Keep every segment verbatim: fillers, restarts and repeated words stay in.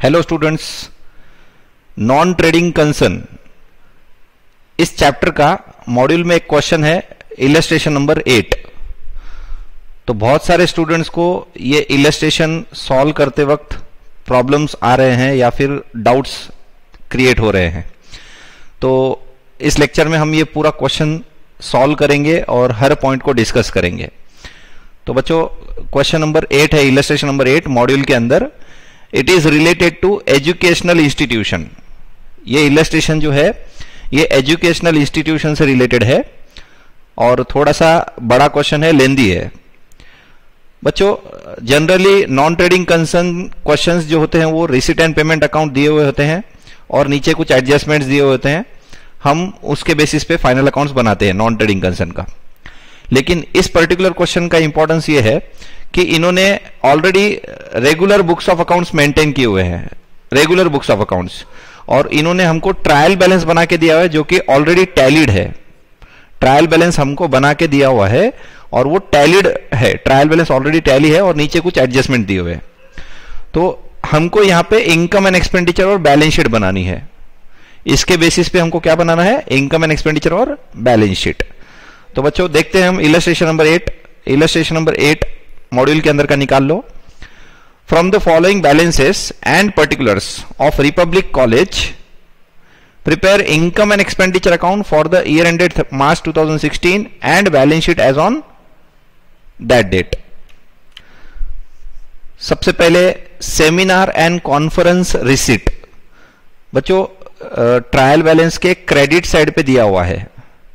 Hello students, non trading concern इस chapter का module में एक क्वेश्चन है इलस्ट्रेशन नंबर एट। तो बहुत सारे स्टूडेंट्स को ये इलस्ट्रेशन सॉल्व करते वक्त प्रॉब्लम्स आ रहे हैं या फिर डाउट्स क्रिएट हो रहे हैं। तो इस लेक्चर में हम ये पूरा क्वेश्चन सॉल्व करेंगे और हर पॉइंट को डिस्कस करेंगे। तो बच्चों, क्वेश्चन नंबर एट है इलस्ट्रेशन नंबर एट मॉड्यूल के अंदर। It is related to educational institution. ये इलस्ट्रेशन जो है ये एजुकेशनल इंस्टीट्यूशन से रिलेटेड है और थोड़ा सा बड़ा क्वेश्चन है, लेंदी है। बच्चों, generally non trading concern questions जो होते हैं वो रिसीट एंड पेमेंट अकाउंट दिए हुए होते हैं और नीचे कुछ एडजस्टमेंट्स दिए हुए होते हैं। हम उसके बेसिस पे फाइनल अकाउंट्स बनाते हैं नॉन ट्रेडिंग कंसर्न का। लेकिन इस पर्टिकुलर क्वेश्चन का इंपॉर्टेंस ये है कि इन्होंने already regular books of accounts maintain किए हुए हैं, रेगुलर बुक्स ऑफ अकाउंट्स, और इन्होंने हमको ट्रायल बैलेंस बना के दिया हुआ है जो कि ऑलरेडी टैलिड है। ट्रायल बैलेंस हमको बना के दिया हुआ है और वो टैलिड है, ट्रायल बैलेंस ऑलरेडी टैली है और नीचे कुछ एडजस्टमेंट दिए हुए हैं। तो हमको यहाँ पे इनकम एंड एक्सपेंडिचर और बैलेंस शीट बनानी है। इसके बेसिस पे हमको क्या बनाना है? इनकम एंड एक्सपेंडिचर और बैलेंस शीट। तो बच्चों देखते हैं हम illustration number eight. Illustration number eight module के अंदर का निकाल लो। From the following balances and particulars of Republic College prepare income and expenditure account for the year ended March two thousand sixteen and balance sheet as on that date. सबसे पहले seminar and conference receipt. बच्चों, trial balance के credit side पे दिया हुआ है,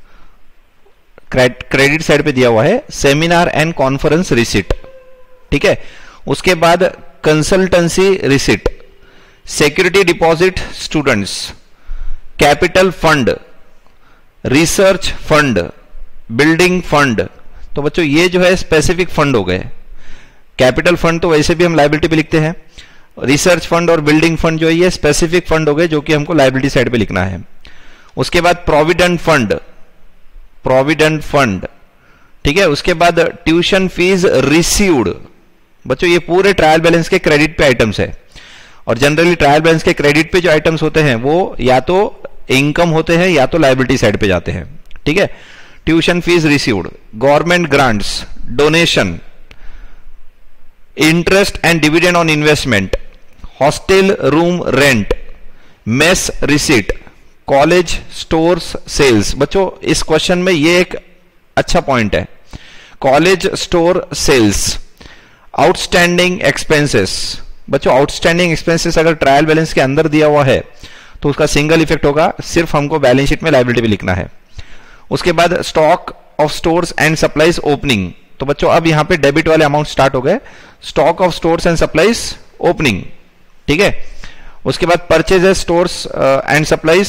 credit side पे दिया हुआ है सेमिनार एंड कॉन्फ्रेंस रिसीट। ठीक है। उसके बाद consultancy receipt, security deposit students, capital fund, research fund, building fund. तो बच्चों ये जो है स्पेसिफिक फंड हो गए। कैपिटल फंड तो वैसे भी हम लायबिलिटी पे लिखते हैं, रिसर्च फंड और बिल्डिंग फंड जो है ये स्पेसिफिक फंड हो गए जो कि हमको लायबिलिटी साइड पे लिखना है। उसके बाद प्रोविडेंट फंड, प्रोविडेंट फंड, ठीक है। उसके बाद ट्यूशन फीस रिसीव्ड। बच्चों ये पूरे ट्रायल बैलेंस के क्रेडिट पे आइटम्स है और जनरली ट्रायल बैलेंस के क्रेडिट पे जो आइटम्स होते हैं वो या तो इनकम होते हैं या तो लायबिलिटी साइड पे जाते हैं। ठीक है। Tuition fees received, government grants, donation, interest and dividend on investment, hostel room rent, mess receipt, college stores sales. बच्चों इस क्वेश्चन में ये एक अच्छा पॉइंट है, college store sales. Outstanding expenses. बच्चों आउटस्टैंडिंग एक्सपेंसेस अगर ट्रायल बैलेंस के अंदर दिया हुआ है तो उसका सिंगल इफेक्ट होगा, सिर्फ हमको बैलेंस शीट में लायबिलिटी भी लिखना है। उसके बाद stock of stores and supplies opening. तो बच्चों अब यहां पे डेबिट वाले अमाउंट स्टार्ट हो गए, stock of stores and supplies opening. ठीक है। उसके बाद purchases stores and supplies,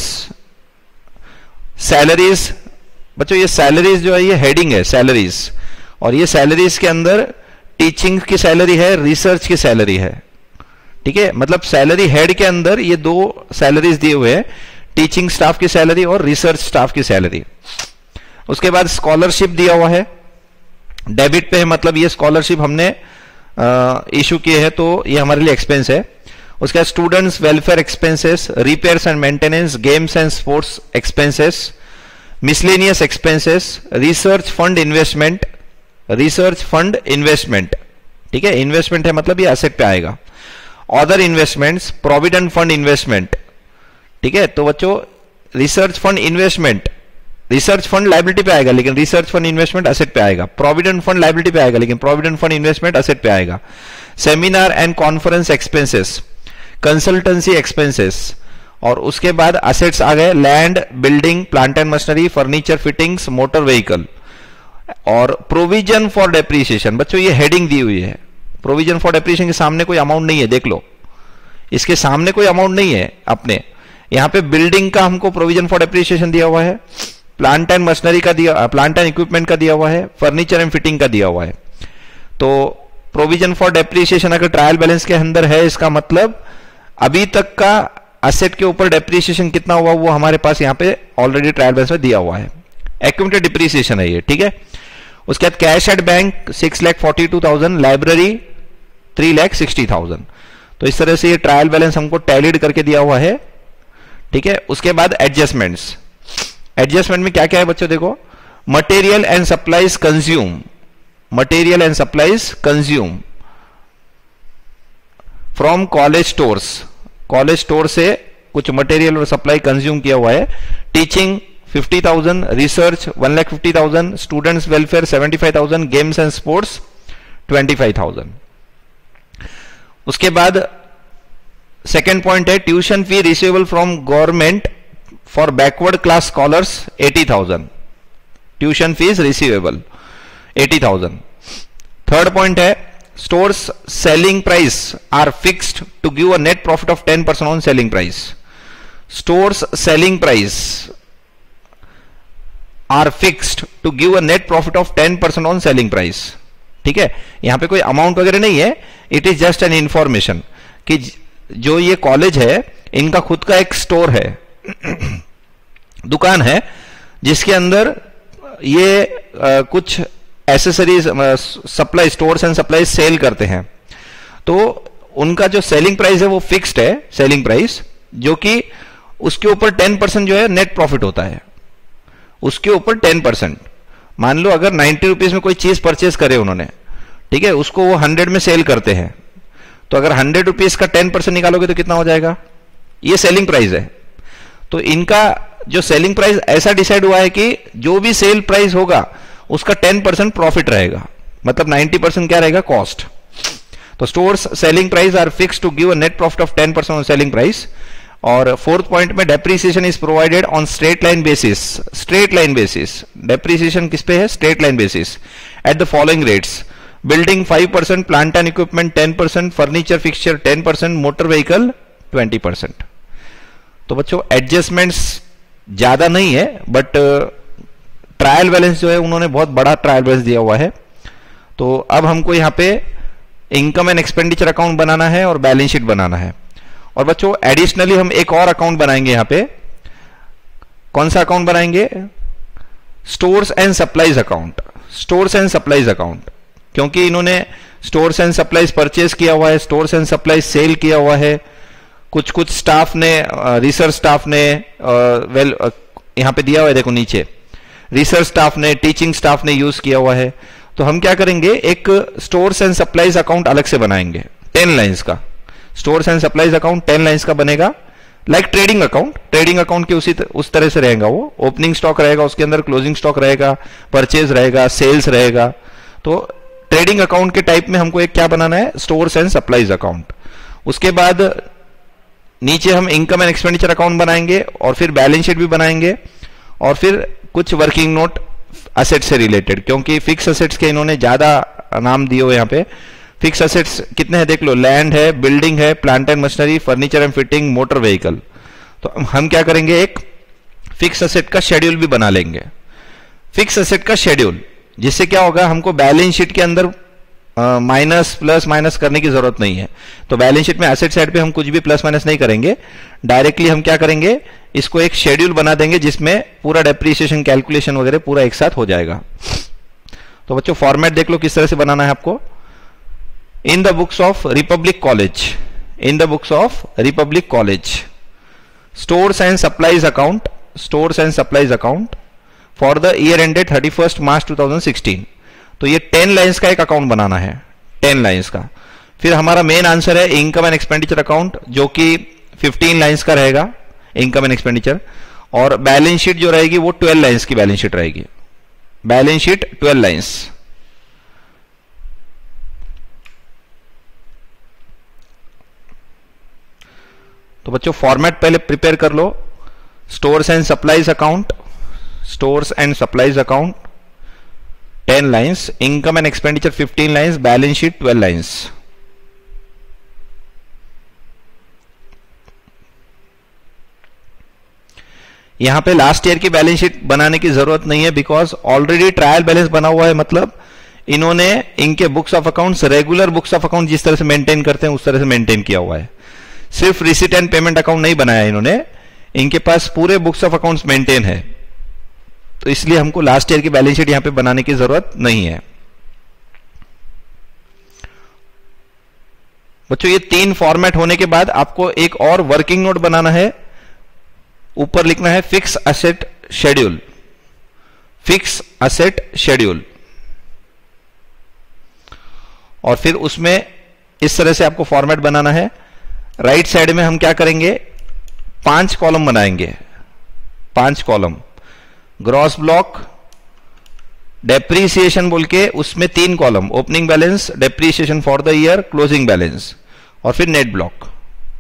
salaries. बच्चों ये सैलरीज जो है ये हेडिंग है सैलरीज, और ये सैलरीज के अंदर टीचिंग की सैलरी है, रिसर्च की सैलरी है। ठीक है। मतलब सैलरी हेड के अंदर ये दो सैलरीज दिए हुए हैं, टीचिंग स्टाफ की सैलरी और रिसर्च स्टाफ की सैलरी। उसके बाद स्कॉलरशिप दिया हुआ है, डेबिट पे है, मतलब ये स्कॉलरशिप हमने इशू किए हैं तो ये हमारे लिए एक्सपेंस है। उसके बाद students welfare expenses, repairs and maintenance, games and sports expenses, miscellaneous expenses, research fund investment, research fund investment. ठीक है। इन्वेस्टमेंट है मतलब ये एसेट पे आएगा। Other investments, provident fund investment. ठीक है। तो बच्चों research fund investment, research fund liability पे आएगा लेकिन रिसर्च फंड इन्वेस्टमेंट एसेट पे आएगा। प्रोविडेंट फंड लायबिलिटी पे आएगा लेकिन प्रोविडेंट फंड इन्वेस्टमेंट एसेट पे आएगा। Seminar and conference expenses, consultancy expenses, और उसके बाद असेट्स आ गए land, building, plant and machinery, furniture, fittings, motor vehicle, और प्रोविजन फॉर डेप्रिसिएशन। बच्चों ये हेडिंग दी हुई है, प्रोविजन फॉर डेप्रिसिएशन के सामने कोई अमाउंट नहीं है, देख लो इसके सामने कोई अमाउंट नहीं है अपने। यहां पे बिल्डिंग का हमको प्रोविजन फॉर डेप्रिसिएशन दिया हुआ है, प्लांट एंड मशीनरी का दिया, प्लांट एंड इक्विपमेंट का दिया हुआ है, फर्नीचर एंड फिटिंग का दिया हुआ है। तो प्रोविजन फॉर डेप्रिसिएशन अगर ट्रायल बैलेंस के अंदर है, इसका मतलब अभी तक का असेट के ऊपर डेप्रिसिएशन कितना हुआ वो हमारे पास यहाँ पे ऑलरेडी ट्रायल बैलेंस में दिया हुआ है। एक्यूमुलेटेड डिप्रिसिएशन है ये। ठीक है। उसके बाद cash at bank six lakh forty two thousand, library three lakh sixty thousand. तो इस तरह से ये ट्रायल बैलेंस हमको टैलीड करके दिया हुआ है, ठीक है। उसके बाद एडजस्टमेंट्स, एडजस्टमेंट में क्या क्या है बच्चों, देखो material and supplies consume, material and supplies consume from college stores, college store से कुछ मटेरियल और सप्लाई कंज्यूम किया हुआ है। Teaching fifty thousand, research one lakh fifty thousand, students welfare seventy five thousand, games and sports twenty five thousand. उसके बाद second point है tuition fee receivable from government for backward class scholars eighty thousand, tuition fees receivable eighty thousand. Third point है stores selling price are fixed to give a net profit of ten percent on selling price. Stores selling price are fixed to give a net profit of ten percent on selling price. ठीक है, यहां पे कोई amount वगैरह नहीं है, it is just an information कि जो ये कॉलेज है इनका खुद का एक स्टोर है, दुकान है, जिसके अंदर ये आ, कुछ accessories supply, stores and supply sale करते हैं। तो उनका जो सेलिंग प्राइस है वो फिक्स्ड है, सेलिंग प्राइस, जो कि उसके ऊपर टेन परसेंट जो है नेट प्रॉफिट होता है, उसके ऊपर टेन परसेंट। मान लो अगर नाइन्टी रुपीज में कोई चीज परचेस करे उन्होंने, ठीक है, उसको वो हंड्रेड में सेल करते हैं, तो अगर हंड्रेड रुपीज का टेन परसेंट निकालोगे तो कितना हो जाएगा, ये सेलिंग प्राइस है। तो इनका जो सेलिंग प्राइस ऐसा डिसाइड हुआ है कि जो भी सेल प्राइस होगा उसका टेन परसेंट प्रॉफिट रहेगा, मतलब नाइन्टी परसेंट क्या रहेगा, कॉस्ट। तो stores selling price are fixed to give a net profit of ten percent on selling price. और फोर्थ पॉइंट में depreciation is provided on straight line basis, straight line basis, depreciation किस पे है, straight line basis, at the following rates, building five percent, plant and equipment ten percent, furniture fixture ten percent, motor vehicle twenty percent. तो बच्चों adjustments ज्यादा नहीं है, but trial balance जो है उन्होंने बहुत बड़ा ट्रायल बैलेंस दिया हुआ है। तो अब हमको यहां पे इनकम एंड एक्सपेंडिचर अकाउंट बनाना है और बैलेंस शीट बनाना है। और बच्चों एडिशनली हम एक और अकाउंट बनाएंगे यहां पे। कौन सा अकाउंट बनाएंगे, stores and supplies account, stores and supplies account, क्योंकि इन्होंने स्टोर्स एंड सप्लाईज परचेज किया हुआ है, स्टोर्स एंड सप्लाईज सेल किया हुआ है, कुछ कुछ स्टाफ ने, रिसर्च स्टाफ ने, वेल यहां पे दिया हुआ है देखो नीचे, रिसर्च स्टाफ ने, टीचिंग स्टाफ ने यूज किया हुआ है। तो हम क्या करेंगे, एक स्टोर्स एंड सप्लाईज अकाउंट अलग से बनाएंगे, टेन लाइंस का stores and supplies account ten lines का बनेगा, like trading account, trading account के उसी उस तरह से रहेगा। वो ओपनिंग स्टॉक रहेगा, उसके अंदर क्लोजिंग स्टॉक रहेगा, परचेज रहेगा, सेल्स रहेगा। तो ट्रेडिंग अकाउंट के टाइप में हमको एक क्या बनाना है, स्टोर्स एंड सप्लाईज अकाउंट। उसके बाद नीचे हम इनकम एंड एक्सपेंडिचर अकाउंट बनाएंगे और फिर बैलेंस शीट भी बनाएंगे और फिर कुछ वर्किंग नोट असेट से रिलेटेड, क्योंकि फिक्स असेट्स के इन्होंने ज्यादा नाम दिए हुए यहाँ पे। फिक्स असेट्स कितने हैं देख लो, लैंड है, बिल्डिंग है, plant and machinery, furniture and fitting, motor vehicle. तो हम क्या करेंगे, एक फिक्स असेट का शेड्यूल भी बना लेंगे, फिक्स असेट का शेड्यूल, जिससे क्या होगा, हमको बैलेंस शीट के अंदर माइनस प्लस माइनस करने की जरूरत नहीं है। तो बैलेंस शीट में एसेट साइड पे हम कुछ भी प्लस माइनस नहीं करेंगे, डायरेक्टली हम क्या करेंगे, इसको एक शेड्यूल बना देंगे जिसमें पूरा डेप्रिसिएशन कैलकुलेशन वगैरह पूरा एक साथ हो जाएगा। तो बच्चों फॉर्मेट देख लो किस तरह से बनाना है आपको। In the books of Republic College, in the books of Republic College, stores and supplies account, stores and supplies account for the year ended thirty first March two thousand sixteen. तो ये ten lines का एक account बनाना है, ten lines का। फिर हमारा main answer है इनकम एंड एक्सपेंडिचर अकाउंट, जो कि फिफ्टीन लाइंस का रहेगा, इनकम एंड एक्सपेंडिचर। और बैलेंस शीट जो रहेगी वो ट्वेल्व लाइंस की बैलेंस शीट रहेगी, बैलेंस शीट ट्वेल्व लाइंस। तो बच्चों फॉर्मेट पहले प्रिपेयर कर लो। Stores and supplies account, stores and supplies account ten lines, income and expenditure fifteen lines, balance sheet twelve lines. यहां पे लास्ट ईयर की बैलेंस शीट बनाने की जरूरत नहीं है, बिकॉज ऑलरेडी ट्रायल बैलेंस बना हुआ है। मतलब इन्होंने इनके books of accounts, regular books of account जिस तरह से मेंटेन करते हैं उस तरह से मेंटेन किया हुआ है। सिर्फ रिसीट एंड पेमेंट अकाउंट नहीं बनाया इन्होंने, इनके पास पूरे बुक्स ऑफ अकाउंट्स मेंटेन है। तो इसलिए हमको लास्ट ईयर की बैलेंस शीट यहां पे बनाने की जरूरत नहीं है। बच्चों ये तीन फॉर्मेट होने के बाद आपको एक और वर्किंग नोट बनाना है। ऊपर लिखना है fix asset schedule, fix asset schedule, और फिर उसमें इस तरह से आपको फॉर्मेट बनाना है। राइट साइड में हम क्या करेंगे, पांच कॉलम बनाएंगे, पांच कॉलम, ग्रॉस ब्लॉक, डेप्रीसिएशन बोल के उसमें तीन column, opening balance, depreciation for the year, closing balance, और फिर net block.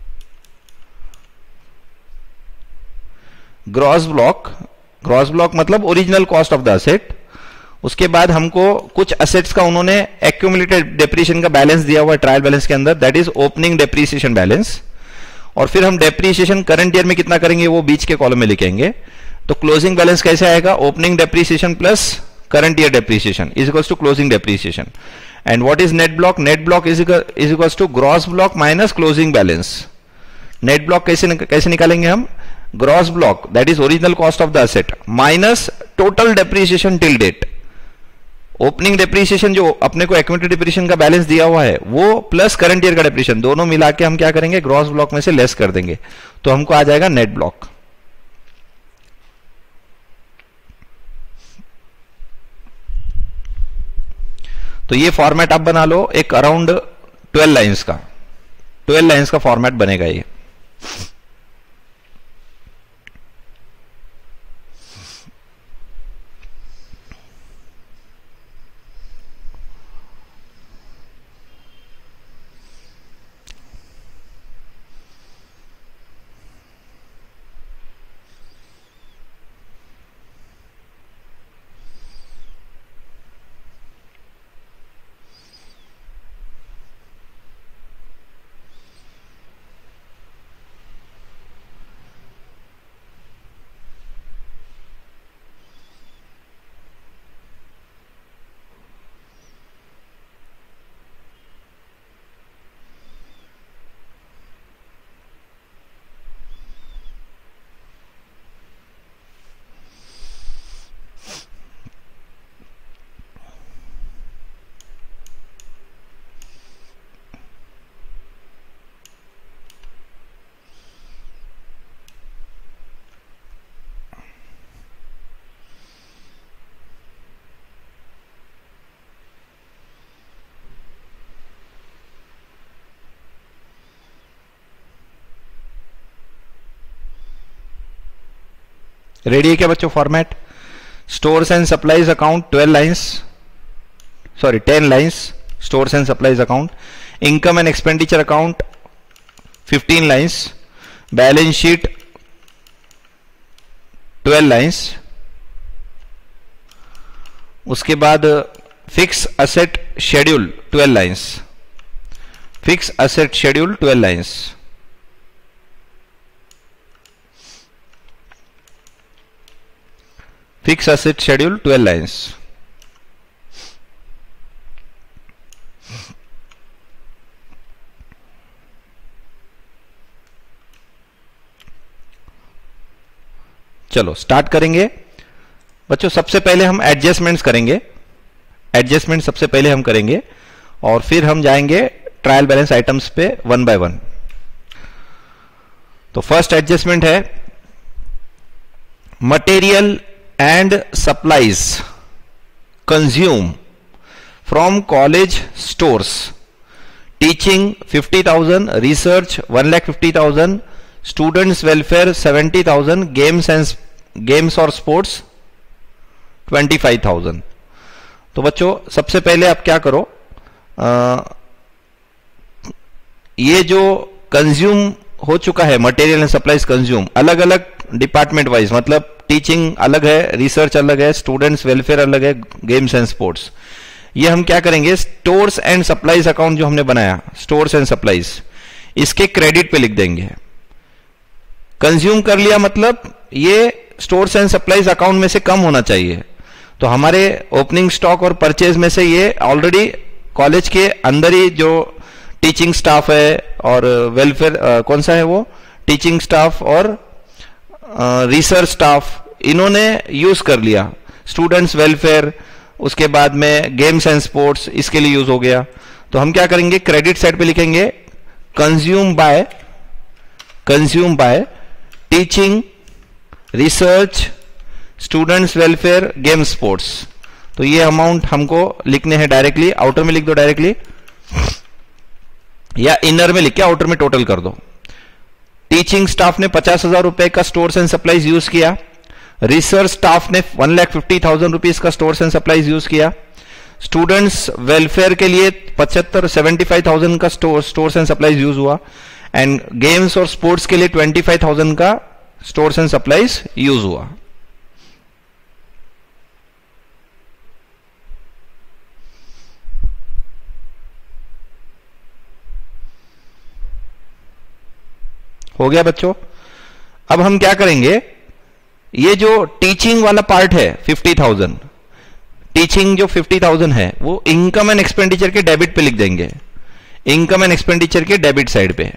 Gross block, gross block मतलब original cost of the asset. उसके बाद हमको कुछ असेट्स का उन्होंने एक्यूमुलेटेड डेप्रीसिएशन का बैलेंस दिया हुआ है ट्रायल बैलेंस के अंदर, that is opening depreciation balance. और फिर हम डेप्रीसिएशन करंट ईयर में कितना करेंगे वो बीच के कॉलम में लिखेंगे। तो क्लोजिंग बैलेंस कैसे आएगा, opening depreciation plus current year depreciation is equals to closing depreciation. And what is net block, net block is is equals to gross block minus closing balance. Net block कैसे कैसे निकालेंगे हम, gross block that is original cost of the asset minus total depreciation till date. Opening depreciation जो अपने को accumulated depreciation का balance दिया हुआ है वो प्लस करंट ईयर का डेप्रीसिएशन दोनों मिला के हम क्या करेंगे, ग्रॉस ब्लॉक में से लेस कर देंगे, तो हमको आ जाएगा नेट ब्लॉक। तो ये फॉर्मेट आप बना लो, एक अराउंड ट्वेल्व लाइंस का, ट्वेल्व लाइंस का फॉर्मेट बनेगा ये। रेडी है क्या बच्चों format? Stores and supplies account twelve lines, sorry ten lines, stores and supplies account. Income and expenditure account fifteen lines, balance sheet twelve lines. उसके बाद fix asset schedule twelve lines, fix asset schedule twelve lines. Fix asset schedule twelve lines. चलो start करेंगे बच्चों। सबसे पहले हम adjustments करेंगे, adjustment सबसे पहले हम करेंगे और फिर हम जाएंगे ट्रायल बैलेंस आइटम्स पे वन बाय वन। तो फर्स्ट एडजस्टमेंट है material and supplies consume from college stores, teaching fifty thousand, research one lakh fifty thousand, students welfare seventy thousand, games and games और sports twenty-five thousand। तो बच्चों सबसे पहले आप क्या करो, आ, ये जो कंज्यूम हो चुका है मटेरियल एंड सप्लाईज कंज्यूम अलग अलग डिपार्टमेंट वाइज, मतलब टीचिंग अलग है, रिसर्च अलग है, स्टूडेंट्स वेलफेयर अलग है, गेम्स एंड स्पोर्ट्स। ये हम क्या करेंगे, स्टोर्स एंड सप्लाईज अकाउंट जो हमने बनाया स्टोर्स एंड सप्लाईज, इसके क्रेडिट पे लिख देंगे। कंज्यूम कर लिया मतलब ये स्टोर्स एंड सप्लाईज अकाउंट में से कम होना चाहिए। तो हमारे ओपनिंग स्टॉक और परचेज में से ये ऑलरेडी कॉलेज के अंदर ही जो टीचिंग स्टाफ है और वेलफेयर कौन सा है वो टीचिंग स्टाफ और रिसर्च स्टाफ, इन्होंने यूज कर लिया। स्टूडेंट्स वेलफेयर, उसके बाद में गेम्स एंड स्पोर्ट्स, इसके लिए यूज हो गया। तो हम क्या करेंगे, क्रेडिट साइड पे लिखेंगे consume by consume by teaching, research, students welfare, game sports. तो ये अमाउंट हमको लिखने हैं डायरेक्टली, आउटर में लिख दो डायरेक्टली, या इनर में लिख के आउटर में टोटल कर दो। टीचिंग स्टाफ ने पचास हजार रुपए का स्टोर्स एंड सप्लाईज यूज किया, रिसर्च स्टाफ ने one lakh fifty thousand rupees का स्टोर्स एंड सप्लाईज यूज किया, स्टूडेंट्स वेलफेयर के लिए पचहत्तर सेवेंटी फाइव थाउजेंड का store stores and supplies use हुआ, एंड गेम्स और स्पोर्ट्स के लिए ट्वेंटी फाइव थाउजेंड का स्टोर्स एंड सप्लाईज यूज हुआ। हो गया बच्चों। अब हम क्या करेंगे, ये जो टीचिंग वाला पार्ट है फिफ्टी थाउजेंड, टीचिंग जो फिफ्टी थाउजेंड है वो इनकम एंड एक्सपेंडिचर के डेबिट पे लिख देंगे, इनकम एंड एक्सपेंडिचर के डेबिट साइड पे।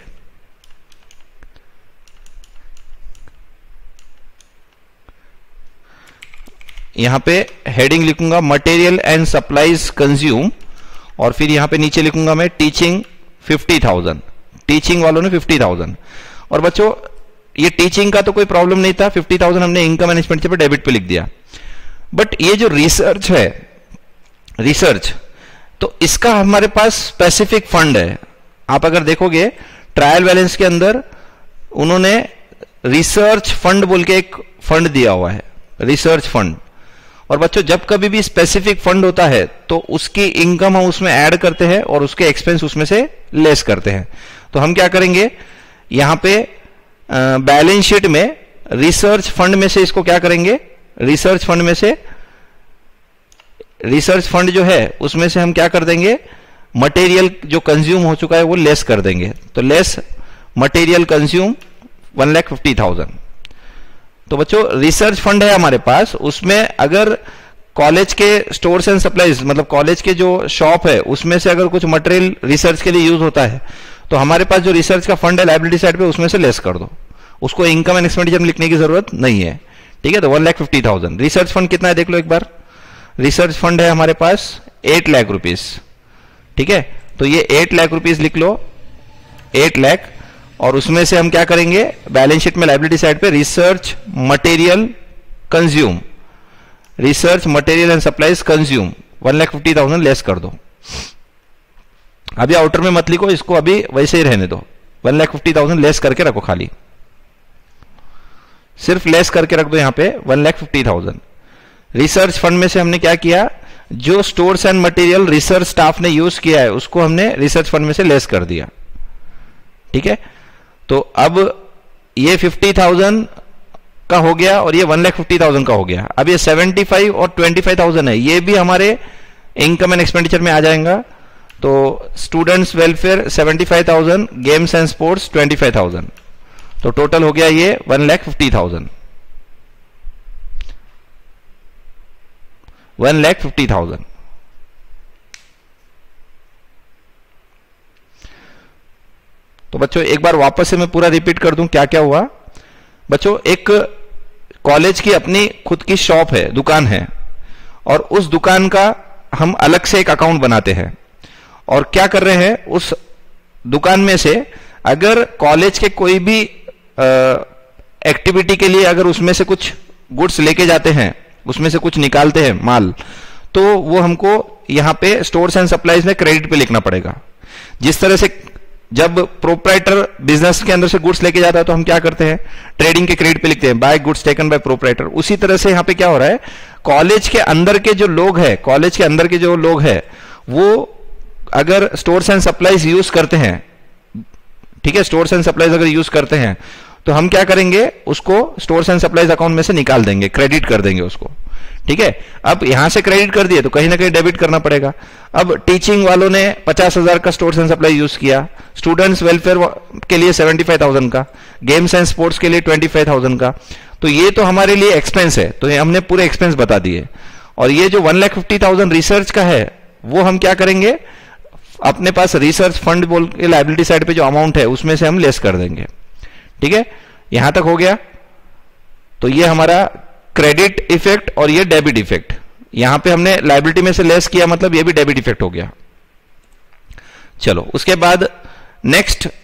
यहां पे हेडिंग लिखूंगा मटेरियल एंड सप्लाईज कंज्यूम, और फिर यहां पे नीचे लिखूंगा मैं टीचिंग फिफ्टी थाउजेंड, टीचिंग वालों ने फिफ्टी थाउजेंड। और बच्चों ये टीचिंग का तो कोई प्रॉब्लम नहीं था, फिफ्टी थाउजेंड हमने इनकम एंड एक्सपेंडिचर पे डेबिट पे लिख दिया। बट ये जो रिसर्च है, रिसर्च, तो इसका हमारे पास स्पेसिफिक फंड है। आप अगर देखोगे ट्रायल बैलेंस के अंदर उन्होंने रिसर्च फंड बोल के एक फंड दिया हुआ है, रिसर्च फंड। और बच्चों जब कभी भी स्पेसिफिक फंड होता है तो उसकी इनकम हम उसमें ऐड करते हैं और उसके एक्सपेंस उसमें से लेस करते हैं। तो हम क्या करेंगे, यहां पे बैलेंस शीट में रिसर्च फंड में से इसको क्या करेंगे, रिसर्च फंड में से, रिसर्च फंड जो है उसमें से हम क्या कर देंगे, मटेरियल जो कंज्यूम हो चुका है वो लेस कर देंगे। तो less material consume one lakh fifty thousand. तो बच्चों रिसर्च फंड है हमारे पास, उसमें अगर कॉलेज के स्टोर्स एंड सप्लाईज, मतलब कॉलेज के जो शॉप है उसमें से अगर कुछ मटेरियल रिसर्च के लिए यूज होता है तो हमारे पास जो रिसर्च का फंड है लायबिलिटी साइड पे उसमें से लेस कर दो, उसको इनकम एंड एक्सपेंडिचर में लिखने की जरूरत नहीं है। ठीक है, तो one lakh fifty thousand. Research fund कितना है देख लो एक बार, रिसर्च फंड है हमारे पास एट लाख रुपीज। ठीक है, तो ये एट लाख रुपीज लिख लो, एट लाख, और उसमें से हम क्या करेंगे बैलेंस शीट में लायबिलिटी साइड पे research material consume, research material and supplies consume one lakh fifty thousand less कर दो। अभी आउटर में मत लिखो, इसको अभी वैसे ही रहने दो, one lakh fifty thousand less करके रखो, खाली सिर्फ लेस करके रख दो यहां पे one lakh fifty thousand. Research fund में से हमने क्या किया, जो stores and material research staff ने यूज किया है उसको हमने रिसर्च फंड में से लेस कर दिया। ठीक है, तो अब ये फिफ्टी थाउजेंड का हो गया और ये वन लाख फिफ्टी थाउजेंड का हो गया। अब ये सेवेंटी फाइव और ट्वेंटी फाइव थाउजेंड है, ये भी हमारे इनकम एंड एक्सपेंडिचर में आ जाएगा। तो students welfare seventy five thousand, games and sports twenty five thousand, तो टोटल हो गया ये one lakh fifty thousand, one lakh fifty thousand. तो बच्चों एक बार वापस से मैं पूरा रिपीट कर दूं क्या क्या हुआ। बच्चों एक कॉलेज की अपनी खुद की शॉप है, दुकान है, और उस दुकान का हम अलग से एक अकाउंट बनाते हैं और क्या कर रहे हैं, उस दुकान में से अगर कॉलेज के कोई भी एक्टिविटी के लिए अगर उसमें से कुछ गुड्स लेके जाते हैं, उसमें से कुछ निकालते हैं माल, तो वो हमको यहां पे स्टोर्स एंड सप्लाईज में क्रेडिट पे लिखना पड़ेगा। जिस तरह से जब प्रोप्राइटर बिजनेस के अंदर से गुड्स लेके जाता है तो हम क्या करते हैं, ट्रेडिंग के क्रेडिट पे लिखते हैं, by goods taken by proprietor. उसी तरह से यहां पे क्या हो रहा है, कॉलेज के अंदर के जो लोग हैं, कॉलेज के अंदर के जो लोग हैं वो अगर स्टोर्स एंड सप्लाईज यूज करते हैं, ठीक है, स्टोर्स एंड सप्लाईज अगर यूज करते हैं तो हम क्या करेंगे, उसको स्टोर्स एंड सप्लाईज अकाउंट में से निकाल देंगे, क्रेडिट कर देंगे उसको। ठीक है, अब यहां से क्रेडिट कर दिए तो कहीं ना कहीं डेबिट करना पड़ेगा। अब टीचिंग वालों ने पचास हजार का स्टोर्स एंड सप्लाई यूज किया, स्टूडेंट्स वेलफेयर के लिए सेवेंटी फाइव थाउजेंड का, गेम्स एंड स्पोर्ट्स के लिए ट्वेंटी फाइव थाउजेंड का, तो ये तो हमारे लिए एक्सपेंस है, तो ये हमने पूरे एक्सपेंस बता दिए। और ये जो one lakh fifty thousand research का है वो हम क्या करेंगे, अपने पास रिसर्च फंड बोल के लायबिलिटी साइड पे जो अमाउंट है उसमें से हम लेस कर देंगे। ठीक है, यहां तक हो गया। तो ये हमारा क्रेडिट इफेक्ट और ये डेबिट इफेक्ट, यहां पे हमने लायबिलिटी में से लेस किया, मतलब ये भी डेबिट इफेक्ट हो गया। चलो उसके बाद नेक्स्ट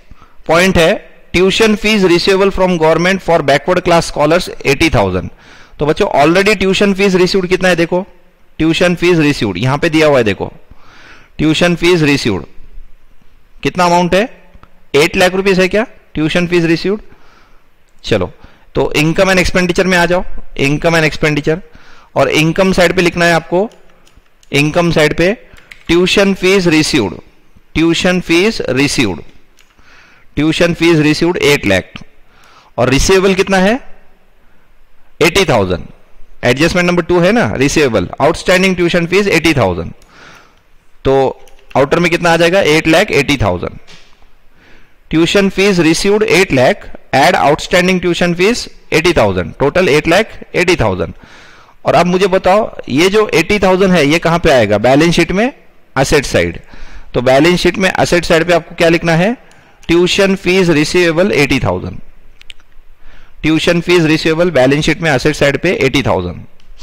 पॉइंट है tuition fees receivable from government for backward class scholars eighty thousand. तो बच्चों ऑलरेडी ट्यूशन फीस रिसीव्ड कितना है, देखो ट्यूशन फीस रिसीव्ड यहां पे दिया हुआ है, देखो ट्यूशन फीस रिसीव्ड कितना अमाउंट है, एट लाख रुपीस है क्या ट्यूशन फीस रिसीव्ड। चलो तो इनकम एंड एक्सपेंडिचर में आ जाओ, इनकम एंड एक्सपेंडिचर, और इनकम साइड पे लिखना है आपको, इनकम साइड पे tuition fees received, tuition fees received, tuition fees received eight lakh, और रिसीवेबल कितना है eighty thousand. Adjustment number two है ना receivable, outstanding tuition fees eighty thousand, तो आउटर में कितना आ जाएगा eight lakh eighty thousand. Tuition fees received eight lakh add outstanding tuition fees eighty thousand, total eight lakh eighty thousand. और अब मुझे बताओ ये जो एटी थाउजेंड है ये कहां पे आएगा, बैलेंस शीट में असेट साइड। तो बैलेंस शीट में असेट साइड पे आपको क्या लिखना है, tuition fees receivable eighty thousand, tuition fees receivable balance sheet में असेट साइड पे एटी थाउजेंड।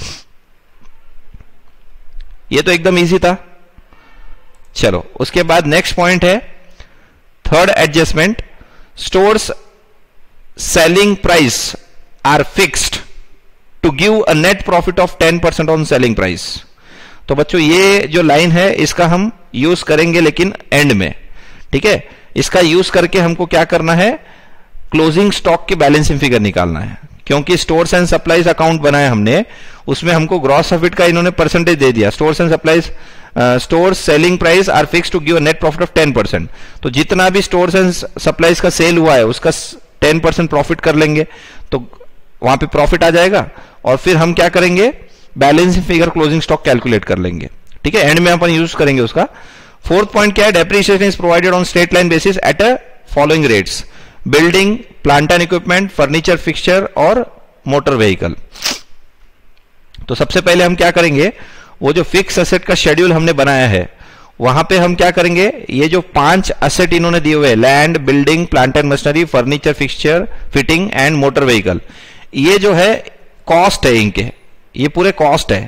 ये तो एकदम इजी था। चलो उसके बाद नेक्स्ट पॉइंट है third adjustment, stores selling price are fixed to give a net profit of ten percent on selling price. तो बच्चों ये जो लाइन है इसका हम यूज करेंगे लेकिन एंड में, ठीक है। इसका यूज करके हमको क्या करना है, क्लोजिंग स्टॉक की बैलेंसिंग फिगर निकालना है, क्योंकि स्टोर्स एंड सप्लाईज अकाउंट बनाया हमने, उसमें हमको ग्रॉस प्रॉफिट का इन्होंने परसेंटेज दे दिया। Stores and supplies, stores selling price are fix to give net profit of ten percent. तो जितना भी स्टोर्स एंड सप्लाईज का सेल हुआ है उसका टेन परसेंट प्रॉफिट कर लेंगे, तो वहां पे प्रॉफिट आ जाएगा, और फिर हम क्या करेंगे balancing figure closing stock calculate कर लेंगे, ठीक है। एंड में अपन यूज करेंगे उसका। फोर्थ पॉइंट क्या है, depreciation is provided on straight line basis at a following rates, building, plant and equipment, furniture, fixture और मोटर व्हीकल। तो सबसे पहले हम क्या करेंगे, वो जो फिक्स असेट का शेड्यूल हमने बनाया है वहां पे हम क्या करेंगे, ये जो पांच असेट इन्होंने दिए हुए, land, building, plant and machinery, furniture, fixture, fitting and motor vehicle, ये जो है कॉस्ट है इनके, ये पूरे कॉस्ट है,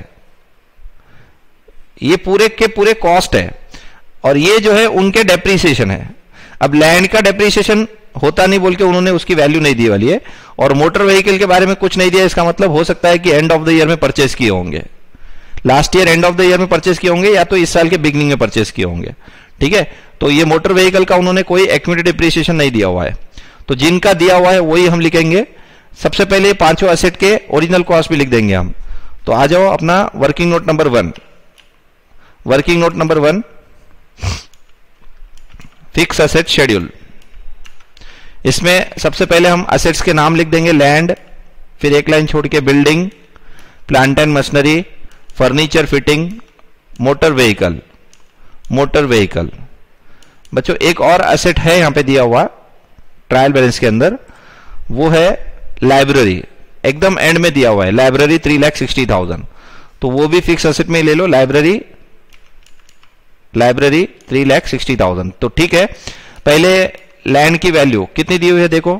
ये पूरे के पूरे कॉस्ट है, और ये जो है उनके डेप्रीसिएशन है। अब लैंड का डेप्रीसिएशन होता नहीं बोल के उन्होंने उसकी वैल्यू नहीं दी वाली है, और मोटर व्हीकल के बारे में कुछ नहीं दिया। इसका मतलब हो सकता है कि एंड ऑफ द ईयर में परचेस किए होंगे, last year end of the year में परचेस किए होंगे, या तो इस साल के बिगनिंग में परचेस किए होंगे, ठीक है। तो ये मोटर व्हीकल का उन्होंने कोई इक्विटी डिप्रिसिएशन नहीं दिया हुआ है, तो जिनका दिया हुआ है वही हम लिखेंगे। सबसे पहले पांचों एसेट के ओरिजिनल कॉस्ट भी लिख देंगे हम। तो आ जाओ अपना working note number one, working note number one, fix asset schedule. इसमें सबसे पहले हम असेट्स के नाम लिख देंगे, लैंड, फिर एक लाइन छोड़ के building, plant and machinery, furniture, fitting, motor vehicle, motor vehicle. बच्चों एक और असेट है यहां पे दिया हुआ ट्रायल बैलेंस के अंदर, वो है लाइब्रेरी, एकदम एंड में दिया हुआ है, library three lakh sixty thousand. तो वो भी फिक्स असेट में ले लो, library, library three lakh sixty thousand. तो ठीक है, पहले लैंड की वैल्यू कितनी दी हुई है, देखो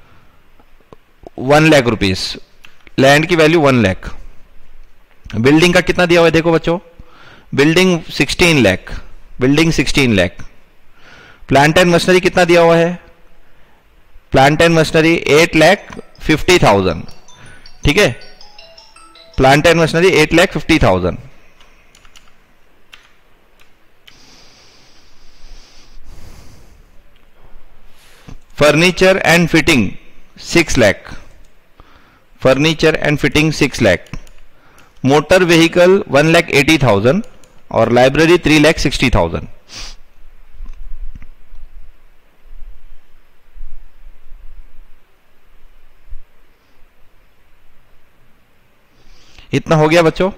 वन लाख रुपीस, लैंड की वैल्यू वन लाख। बिल्डिंग का कितना दिया हुआ है, देखो बच्चों, building sixteen lakh, building sixteen lakh. Plant and machinery कितना दिया हुआ है, plant and machinery eight lakh fifty thousand, ठीक है, plant and machinery eight lakh fifty thousand. Furniture and fitting six lakh, furniture and fitting six lakh. Motor vehicle one lakh eighty thousand और library three lakh sixty thousand. इतना हो गया बच्चों।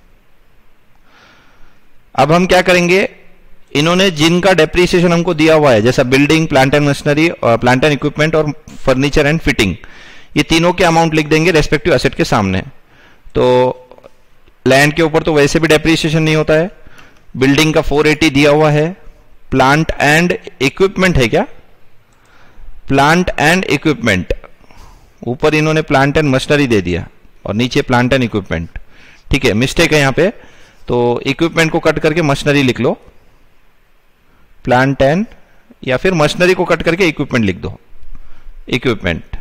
अब हम क्या करेंगे, इन्होंने जिनका डेप्रीसिएशन हमको दिया हुआ है, जैसा building, plant and machinery, plant and equipment और फर्नीचर एंड फिटिंग, ये तीनों के अमाउंट लिख देंगे रेस्पेक्टिव एसेट के सामने। तो लैंड के ऊपर तो वैसे भी डेप्रीसिएशन नहीं होता है, बिल्डिंग का फोर एटी दिया हुआ है, प्लांट एंड इक्विपमेंट है क्या, प्लांट एंड इक्विपमेंट, ऊपर इन्होंने प्लांट एंड मशीनरी दे दिया और नीचे प्लांट एंड इक्विपमेंट, ठीक है, मिस्टेक है यहां पे। तो इक्विपमेंट को कट करके मशीनरी लिख लो, प्लांट एंड या फिर मशीनरी को कट करके इक्विपमेंट लिख दो, इक्विपमेंट।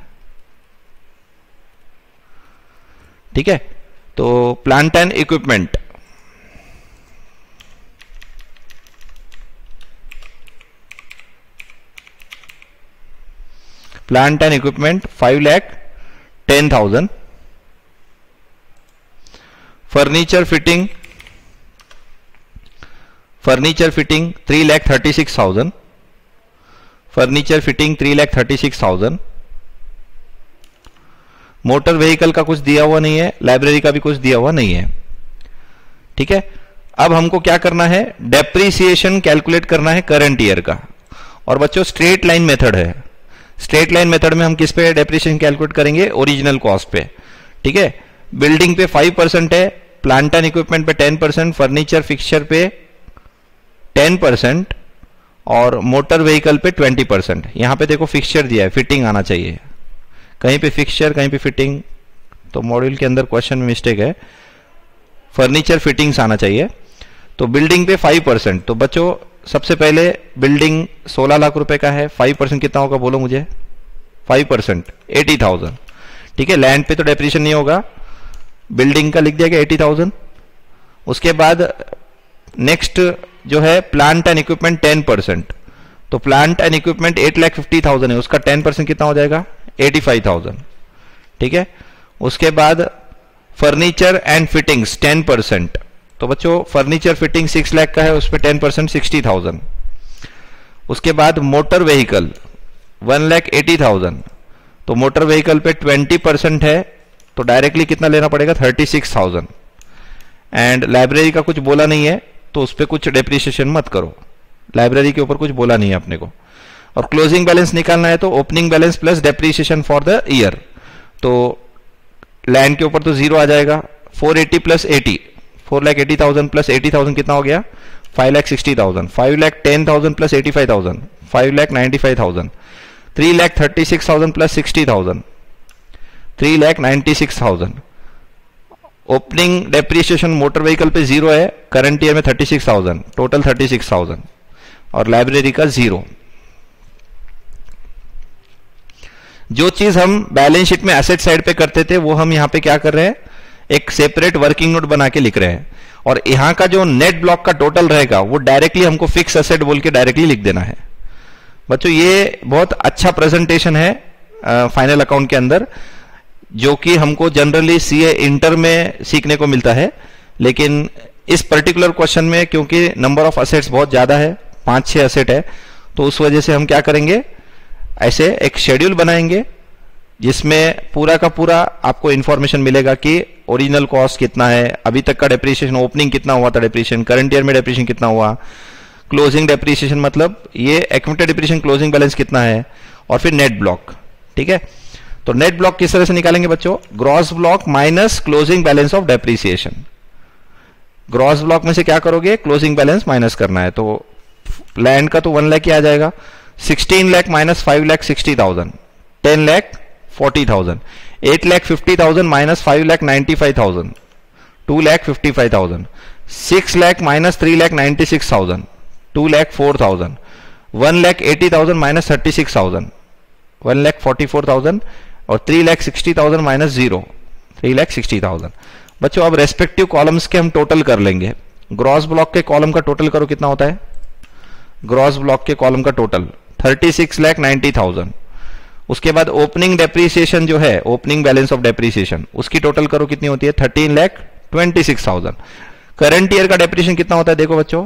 ठीक है, तो plant and equipment, plant and equipment five lakh ten thousand. Furniture fitting, furniture fitting three lakh thirty six thousand, furniture fitting three lakh thirty six thousand. Motor vehicle का कुछ दिया हुआ नहीं है, लाइब्रेरी का भी कुछ दिया हुआ नहीं है। ठीक है, अब हमको क्या करना है, डेप्रीसिएशन कैलकुलेट करना है करंट ईयर का। और बच्चों स्ट्रेट लाइन मेथड है, स्ट्रेट लाइन मेथड में हम किस पे डेप्रीसिएशन कैलकुलेट करेंगे, ओरिजिनल कॉस्ट पे। ठीक है, बिल्डिंग पे फाइव परसेंट है, प्लांट एंड इक्विपमेंट पे टेन परसेंट, फर्नीचर फिक्सचर पे टेन परसेंट और मोटर व्हीकल पे ट्वेंटी परसेंट। यहां पे देखो फिक्सचर दिया है, फिटिंग आना चाहिए, कहीं पे फिक्सचर कहीं पे फिटिंग, तो मॉड्यूल के अंदर क्वेश्चन में मिस्टेक है, फर्नीचर फिटिंग्स आना चाहिए। तो बिल्डिंग पे फाइव परसेंट, तो बच्चों सबसे पहले बिल्डिंग सोलह लाख रुपए का है, फाइव परसेंट कितना होगा बोलो मुझे, फाइव परसेंट एटी थाउजेंड। ठीक है, लैंड पे तो डेप्रीशिएशन नहीं होगा, बिल्डिंग का लिख दिया गया एटी थाउजेंड। उसके बाद नेक्स्ट जो है plant and equipment ten percent, तो plant and equipment eight lakh fifty thousand है, उसका टेन परसेंट कितना हो जाएगा, एटी फाइव थाउजेंड। ठीक है, उसके बाद furniture and fittings ten percent, तो बच्चों फर्नीचर फिटिंग सिक्स लाख का है, उस पर टेन परसेंट सिक्सटी थाउजेंड। उसके बाद motor vehicle one lakh eighty thousand, तो मोटर व्हीकल पे ट्वेंटी परसेंट है, तो डायरेक्टली कितना लेना पड़ेगा, thirty six thousand. And library का कुछ बोला नहीं है, तो उस पर कुछ डेप्रीशिएशन मत करो, लाइब्रेरी के ऊपर कुछ बोला नहीं है अपने को। और क्लोजिंग बैलेंस निकालना है तो opening balance plus depreciation for the year, तो लैंड के ऊपर तो जीरो आ जाएगा, four eighty plus eighty, four lakh eighty thousand plus eighty thousand कितना हो गया, five lakh sixty thousand, five lakh ten thousand plus eighty five thousand, five lakh ninety five thousand, three lakh thirty six thousand plus sixty thousand, three lakh ninety six thousand. Opening depreciation motor vehicle पे zero है, current year में thirty six thousand, total thirty six thousand, और library का zero. जो चीज हम balance sheet में asset side पे करते थे वो हम यहां पे क्या कर रहे हैं, एक सेपरेट वर्किंग नोट बना के लिख रहे हैं। और यहां का जो नेट ब्लॉक का टोटल रहेगा वो डायरेक्टली हमको फिक्स एसेट बोल के डायरेक्टली लिख देना है। बच्चों ये बहुत अच्छा प्रेजेंटेशन है फाइनल अकाउंट के अंदर, जो कि हमको जनरली सीए इंटर में सीखने को मिलता है, लेकिन इस पर्टिकुलर क्वेश्चन में क्योंकि नंबर ऑफ असेट्स बहुत ज्यादा है, पांच छह असेट है, तो उस वजह से हम क्या करेंगे, ऐसे एक शेड्यूल बनाएंगे जिसमें पूरा का पूरा आपको इंफॉर्मेशन मिलेगा कि ओरिजिनल कॉस्ट कितना है, अभी तक का डेप्रीशिएशन, ओपनिंग कितना हुआ था डेप्रीशिएशन, करंट ईयर में डेप्रीशिएशन कितना हुआ, क्लोजिंग डेप्रीशिएशन मतलब ये एक्यूमुलेटेड डेप्रीशिएशन क्लोजिंग बैलेंस कितना है, और फिर नेट ब्लॉक। ठीक है, तो नेट ब्लॉक किस तरह से निकालेंगे बच्चों, gross block minus closing balance of depreciation. Gross block में से क्या करोगे, क्लोजिंग बैलेंस माइनस करना है, तो लैंड का तो वन लाख ही आ जाएगा, sixteen lakh minus five lakh sixty thousand, ten lakh forty thousand, eight lakh fifty thousand minus five lakh ninety five thousand, two lakh fifty five thousand, six lakh minus three lakh ninety six thousand, two lakh four thousand, one lakh eighty thousand minus thirty six thousand, one lakh forty four thousand, और three lakh sixty thousand minus zero, three lakh sixty thousand. बच्चों अब respective columns के हम total कर लेंगे। Gross block के column का total करो कितना होता है, ग्रॉस ब्लॉक के कॉलम का total thirty six lakh ninety thousand. उसके बाद ओपनिंग डेप्रीसिएशन जो है, ओपनिंग बैलेंस ऑफ डेप्रीसिएशन, उसकी टोटल करो कितनी होती है, thirteen lakh twenty six thousand. Current year का डेप्रीसिएशन कितना होता है, देखो बच्चों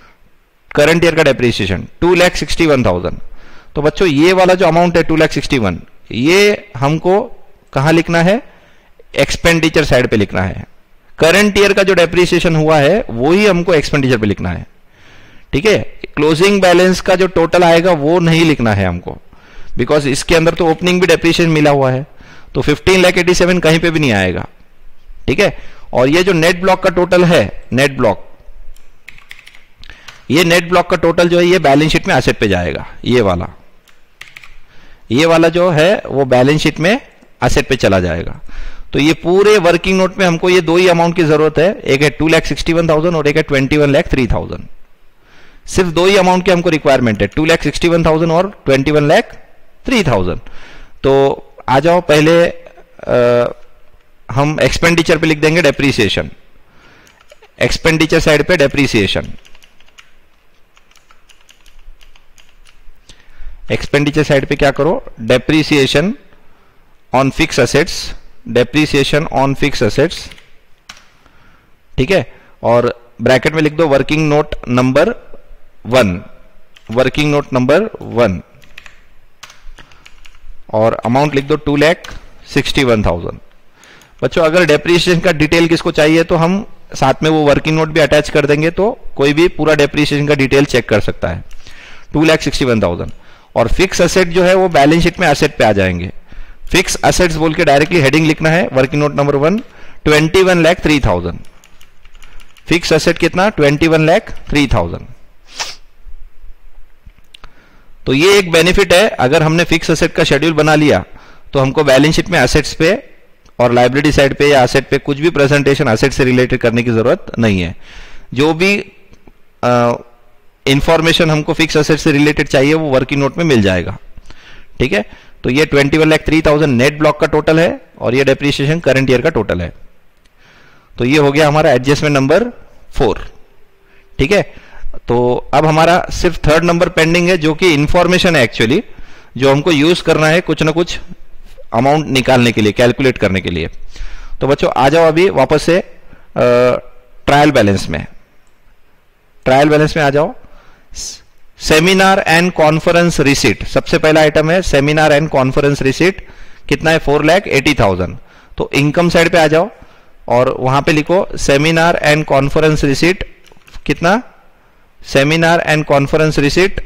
करंट ईयर का depreciation two lakh sixty one thousand. तो बच्चों ये वाला जो अमाउंट है टू लाख सिक्सटी वन, ये हमको कहां लिखना है, एक्सपेंडिचर साइड पे लिखना है। करंट ईयर का जो डेप्रीसिएशन हुआ है वो ही हमको एक्सपेंडिचर पे लिखना है। ठीक है, क्लोजिंग बैलेंस का जो टोटल आएगा वो नहीं लिखना है हमको, बिकॉज इसके अंदर तो ओपनिंग भी डेप्रीशिएशन मिला हुआ है, तो फिफ्टीन लाख एटी सेवन कहीं पे भी नहीं आएगा। ठीक है, और ये जो नेट ब्लॉक का टोटल है, नेट ब्लॉक, ये नेट ब्लॉक का टोटल जो है ये बैलेंस शीट में एसेट पे जाएगा। ये वाला ये वाला जो है वो बैलेंस शीट में एसेट पे चला जाएगा। तो ये पूरे वर्किंग नोट में हमको ये दो ही अमाउंट की जरूरत है, एक है two lakh sixty one thousand और एक है twenty one lakh three thousand. सिर्फ दो ही अमाउंट की हमको रिक्वायरमेंट है, two lakh sixty one thousand और twenty one lakh three thousand. तो आ जाओ पहले आ, हम एक्सपेंडिचर पे लिख देंगे डेप्रीसिएशन। एक्सपेंडिचर साइड पे डेप्रीसिएशन, एक्सपेंडिचर साइड पे क्या करो, depreciation on fix assets, depreciation on fix assets, ठीक है। और ब्रैकेट में लिख दो working note number one, working note number one, और अमाउंट लिख दो two lakh sixty one thousand. बच्चों अगर डेप्रीसिएशन का डिटेल किसको चाहिए तो हम साथ में वो वर्किंग नोट भी अटैच कर देंगे, तो कोई भी पूरा डेप्रीसिएशन का डिटेल चेक कर सकता है। Two lakh sixty one thousand और फिक्स असेट जो है वो बैलेंस शीट में असेट पे आ जाएंगे। फिक्स असेट्स बोल के डायरेक्टली हेडिंग लिखना है, working note number one, twenty one lakh three thousand. Fix asset कितना, twenty one lakh three thousand. तो ये एक बेनिफिट है, अगर हमने फिक्स असेट का शेड्यूल बना लिया तो हमको बैलेंस शीट में असेट्स पे और लायबिलिटी साइड पे या असेट पे कुछ भी प्रेजेंटेशन असेट से रिलेटेड करने की जरूरत नहीं है। जो भी इंफॉर्मेशन हमको फिक्स असेट से रिलेटेड चाहिए वो वर्किंग नोट में मिल जाएगा, ठीक है। तो ये twenty one lakh three thousand net block का टोटल है और ये डेप्रीसिएशन करंट ईयर का टोटल है। तो ये हो गया हमारा एडजस्टमेंट नंबर फोर, ठीक है। तो अब हमारा सिर्फ थर्ड नंबर पेंडिंग है, जो कि इंफॉर्मेशन है एक्चुअली, जो हमको यूज करना है कुछ ना कुछ अमाउंट निकालने के लिए, कैलकुलेट करने के लिए। तो बच्चों आ जाओ अभी वापस से ट्रायल बैलेंस में, ट्रायल बैलेंस में आ जाओ। सेमिनार एंड कॉन्फ्रेंस रिसीट, सबसे पहला आइटम है सेमिनार एंड कॉन्फ्रेंस रिसीट, कितना है, फोर लैख एटी थाउजेंड। तो इनकम साइड पे आ जाओ और वहां पे लिखो सेमिनार एंड कॉन्फ्रेंस रिसीट, कितना, seminar and conference receipt,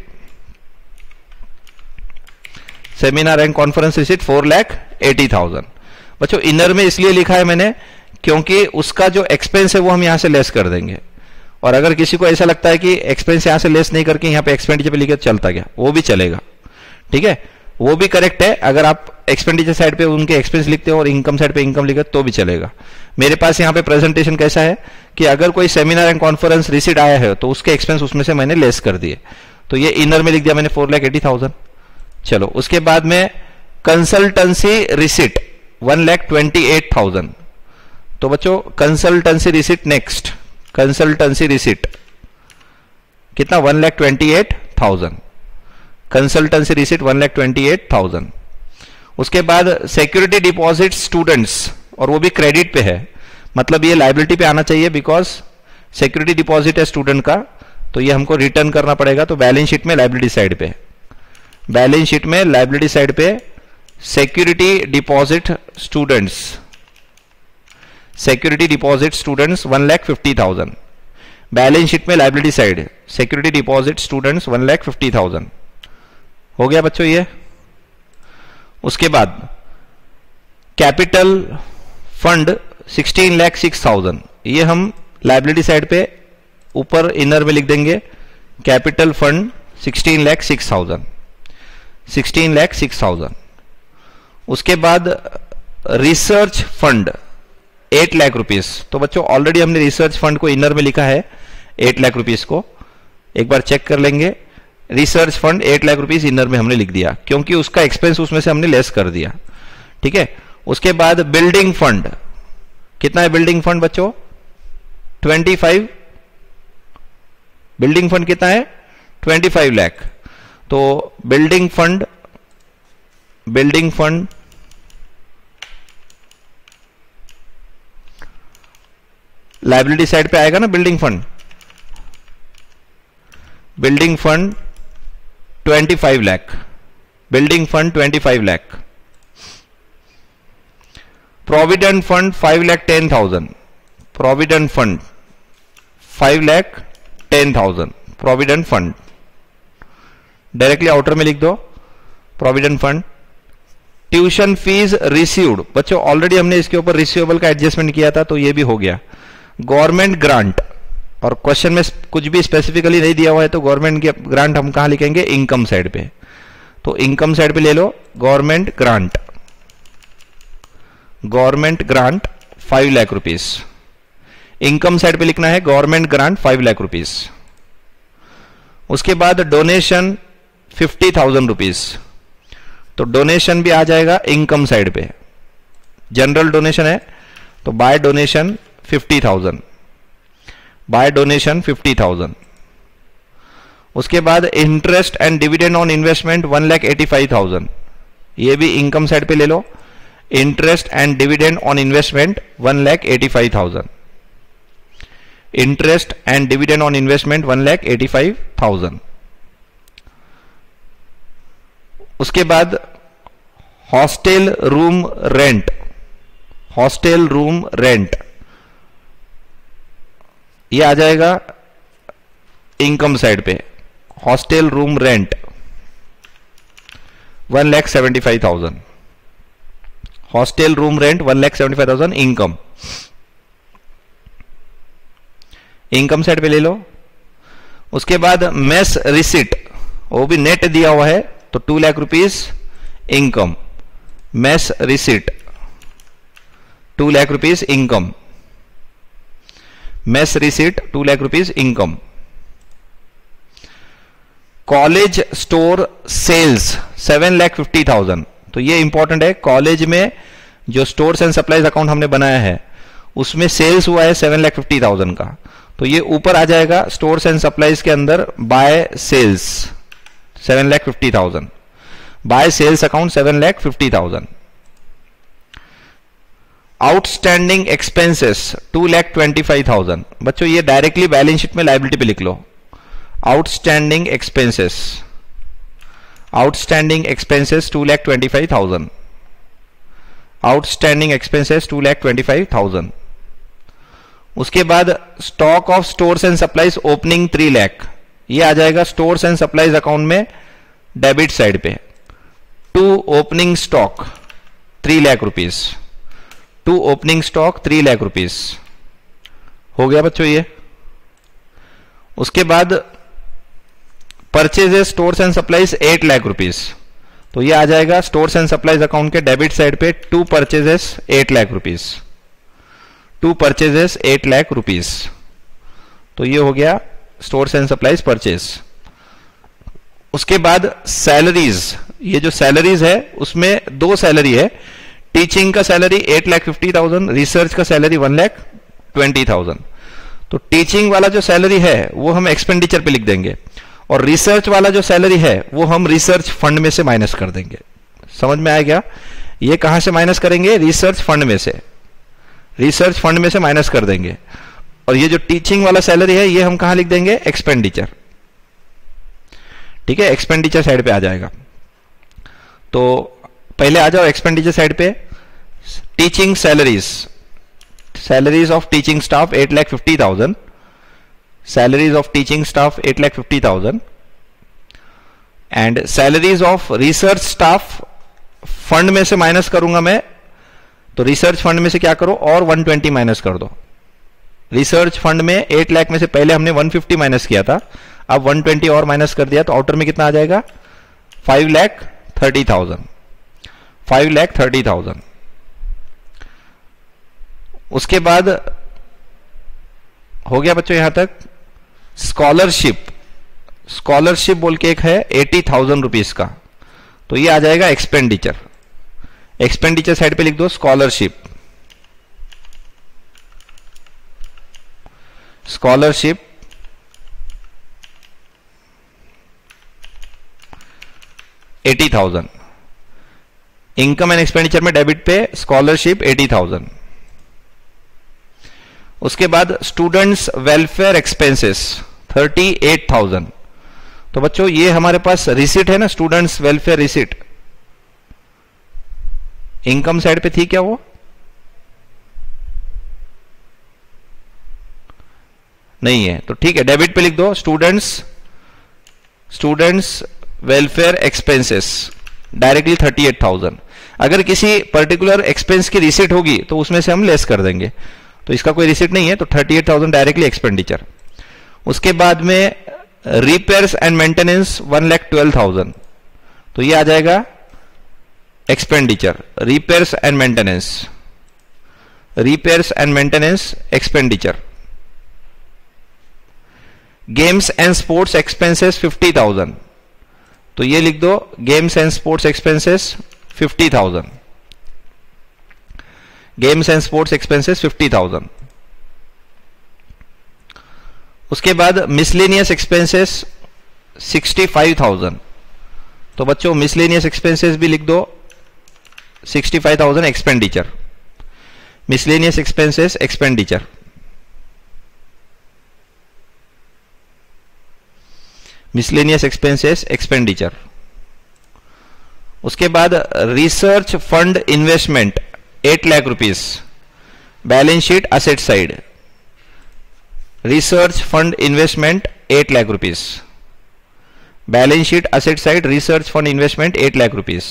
seminar and conference receipt four lakh eighty thousand. बच्चों इनर में इसलिए लिखा है मैंने क्योंकि उसका जो एक्सपेंस है वो हम यहां से लेस कर देंगे। और अगर किसी को ऐसा लगता है कि एक्सपेंस यहां से लेस नहीं करके यहां पे एक्सपेंडिचर पे लिखे चलता गया, वो भी चलेगा, ठीक है, वो भी करेक्ट है। अगर आप एक्सपेंडिचर साइड पे उनके एक्सपेंस लिखते हो और इनकम साइड पे इनकम लिखे तो भी चलेगा। मेरे पास यहाँ पे प्रेजेंटेशन कैसा है कि अगर कोई सेमिनार एंड कॉन्फ्रेंस रिसीट आया है तो उसके एक्सपेंस उसमें से मैंने लेस कर दिए, तो ये इनर में लिख दिया मैंने फोर लैख एटी थाउजेंड। चलो उसके बाद में consultancy receipt one lakh twenty eight thousand. तो बच्चों consultancy receipt next, consultancy receipt कितना, one lakh twenty eight thousand. Consultancy receipt one lakh twenty eight thousand. उसके बाद सिक्योरिटी डिपॉजिट स्टूडेंट्स, और वो भी क्रेडिट पे है, मतलब ये लायबिलिटी पे आना चाहिए बिकॉज सिक्योरिटी डिपॉजिट है स्टूडेंट का, तो ये हमको रिटर्न करना पड़ेगा। तो बैलेंस शीट में लायबिलिटी साइड पे, बैलेंस शीट में लायबिलिटी साइड पे security deposit students, security deposit students one lakh fifty thousand. Balance sheet में liability side security deposit students one lakh fifty thousand. हो गया बच्चों ये। उसके बाद capital fund sixteen lakh six thousand, ये हम लायबिलिटी साइड पे ऊपर इनर में लिख देंगे capital fund sixteen lakh six thousand, sixteen lakh six thousand. उसके बाद research fund eight lakh rupees. तो बच्चों ऑलरेडी हमने रिसर्च फंड को इनर में लिखा है एट लाख रुपीस को, एक बार चेक कर लेंगे। Research fund eight lakh rupees inner में हमने लिख दिया क्योंकि उसका एक्सपेंस उसमें से हमने लेस कर दिया, ठीक है। उसके बाद बिल्डिंग फंड, कितना है बिल्डिंग फंड बच्चों, ट्वेंटी फाइव। बिल्डिंग फंड कितना है, ट्वेंटी फाइव लाख। तो building fund, building fund liability side पे आएगा ना, building fund, building fund twenty five lakh, building fund twenty five lakh. Provident fund five lakh ten thousand, provident fund five lakh ten thousand, provident fund directly outer में लिख दो provident fund. Tuition fees received, बच्चों already हमने इसके ऊपर रिसीवेबल का adjustment किया था तो ये भी हो गया। गवर्नमेंट ग्रांट, और क्वेश्चन में कुछ भी स्पेसिफिकली नहीं दिया हुआ है तो गवर्नमेंट ग्रांट हम कहां लिखेंगे, इनकम साइड पे। तो इनकम साइड पे ले लो government grant, government grant five lakh rupees. Income side पे लिखना है government grant five lakh rupees. उसके बाद डोनेशन फिफ्टी थाउजेंड रुपीज, तो डोनेशन भी आ जाएगा इनकम साइड पे। जनरल डोनेशन है तो by donation fifty thousand, by donation fifty thousand. उसके बाद interest and dividend on investment one lakh eighty five thousand, ये भी इनकम साइड पे ले लो। Interest and dividend on investment one lakh eighty five thousand, interest and dividend on investment one lakh eighty five thousand. उसके बाद hostel room rent, hostel room rent ये आ जाएगा इनकम साइड पे। Hostel room rent one lakh seventy five thousand, hostel room rent one lakh seventy five thousand income, income side पे ले लो। उसके बाद मेस रिसिट, वो भी नेट दिया हुआ है तो two lakh rupees income, mess receipt two lakh rupees income, mess receipt two lakh rupees income. College store sales seven lakh fifty thousand, तो ये इंपॉर्टेंट है। कॉलेज में जो स्टोर्स एंड सप्लाईज अकाउंट हमने बनाया है उसमें सेल्स हुआ है सेवन लाख फिफ्टी थाउजेंड का, तो ये ऊपर आ जाएगा स्टोर्स एंड सप्लाईज के अंदर by sales seven lakh fifty thousand, by sales account seven lakh fifty thousand. Outstanding expenses two lakh twenty five thousand, बच्चों ये डायरेक्टली बैलेंस शीट में लायबिलिटी पे लिख लो। Outstanding expenses, outstanding expenses two lakh twenty five thousand, outstanding expenses two lakh twenty five thousand. उसके बाद stock of stores and supplies opening three lakh, ये आ जाएगा स्टोर्स एंड सप्लाईज अकाउंट में डेबिट साइड पे। To opening stock three lakh rupees, to opening stock three lakh rupees हो गया बच्चों ये। उसके बाद purchases stores and supplies eight lakh rupees, तो ये आ जाएगा स्टोर्स एंड सप्लाईज अकाउंट के डेबिट साइड पे। To purchases eight lakh rupees, to purchases eight lakh rupees, तो ये हो गया स्टोर्स एंड सप्लाईज परचेज। उसके बाद सैलरीज, ये जो सैलरीज है उसमें दो सैलरी है। टीचिंग का salary eight lakh fifty thousand, research का salary one lakh twenty thousand. तो टीचिंग वाला जो सैलरी है वो हम एक्सपेंडिचर पे लिख देंगे और रिसर्च वाला जो सैलरी है वो हम रिसर्च फंड में से माइनस कर देंगे। समझ में आया क्या? ये कहां से माइनस करेंगे? रिसर्च फंड में से, रिसर्च फंड में से माइनस कर देंगे। और ये जो टीचिंग वाला सैलरी है ये हम कहां लिख देंगे? एक्सपेंडिचर। ठीक है, एक्सपेंडिचर साइड पे आ जाएगा। तो पहले आ जाओ एक्सपेंडिचर साइड पे। Teaching salaries, salaries of teaching staff eight lakh fifty thousand, salaries of teaching staff eight lakh fifty thousand and salaries of research staff fund में से माइनस करूंगा मैं, तो रिसर्च फंड में से क्या करो और वन ट्वेंटी माइनस कर दो। रिसर्च फंड में एट लाख में से पहले हमने वन फिफ्टी माइनस किया था, अब वन ट्वेंटी और माइनस कर दिया तो आउटर में कितना आ जाएगा? Five lakh thirty thousand, five lakh thirty thousand. उसके बाद हो गया बच्चों यहां तक। स्कॉलरशिप, स्कॉलरशिप बोल के एक है एटी थाउजेंड रुपीज का, तो ये आ जाएगा एक्सपेंडिचर। एक्सपेंडिचर साइड पे लिख दो scholarship, scholarship eighty thousand. Income and expenditure में डेबिट पे स्कॉलरशिप एटी थाउजेंड। उसके बाद students welfare expenses thirty eight thousand. तो बच्चों ये हमारे पास रिसिट है ना, students welfare receipt, income side पे थी क्या वो? नहीं है, तो ठीक है डेबिट पे लिख दो students, students welfare expenses directly thirty eight thousand. अगर किसी पर्टिकुलर एक्सपेंस की रिसिट होगी तो उसमें से हम लेस कर देंगे, तो इसका कोई रिसिट नहीं है, तो thirty eight thousand directly expenditure. उसके बाद में repairs and maintenance one lakh twelve thousand, तो ये आ जाएगा expenditure. Repairs and maintenance, repairs and maintenance expenditure. Games and sports expenses fifty thousand, तो ये लिख दो games and sports expenses fifty thousand, games and sports expenses fifty thousand. उसके बाद miscellaneous expenses sixty five thousand, तो बच्चों miscellaneous expenses भी लिख दो sixty five thousand expenditure, miscellaneous expenses expenditure. Miscellaneous expenses expenditure. उसके बाद research fund investment eight lakh rupees, balance sheet asset side, research fund investment eight lakh rupees, balance sheet asset side research fund investment eight lakh rupees.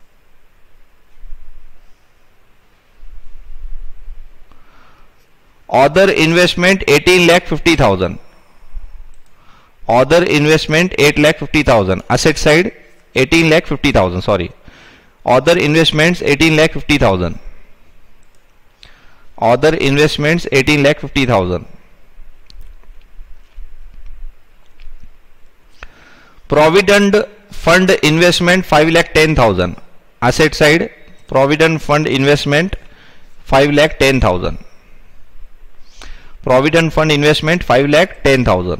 Other investment eighteen lakh fifty thousand, other investment eight lakh fifty thousand, asset side eighteen lakh fifty thousand, sorry other investments eighteen lakh fifty thousand, other investments eighteen lakh fifty thousand. Provident fund investment five lakh ten thousand, asset side provident fund investment five lakh ten thousand, provident fund investment five lakh ten thousand.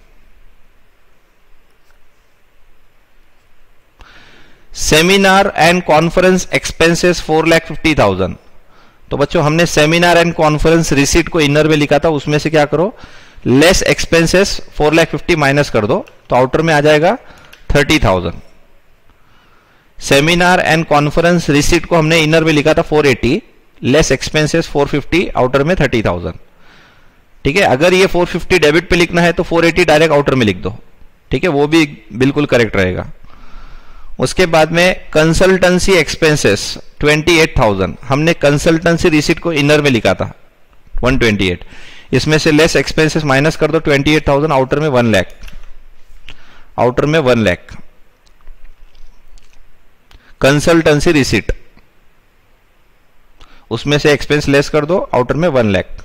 Seminar and conference expenses four lakh fifty thousand, तो बच्चों हमने seminar and conference receipt को inner में लिखा था, उसमें से क्या करो less expenses four lakh fifty minus कर दो, तो आउटर में आ जाएगा thirty thousand. Seminar and conference receipt को हमने इनर में लिखा था four eighty, less expenses four fifty, outer में थर्टी थाउजेंड। ठीक है, अगर ये फोर फिफ्टी डेबिट पे लिखना है तो फोर एटी डायरेक्ट आउटर में लिख दो, ठीक है, वो भी बिल्कुल करेक्ट रहेगा। उसके बाद में consultancy expenses twenty eight thousand, हमने कंसल्टेंसी रिसीट को इनर में लिखा था वन ट्वेंटी एट, इसमें से लेस एक्सपेंसेस माइनस कर दो ट्वेंटी एट थाउजेंड, आउटर में वन लाख, आउटर में वन लाख। कंसल्टेंसी रिसीट उसमें से एक्सपेंस लेस कर दो, आउटर में वन लाख।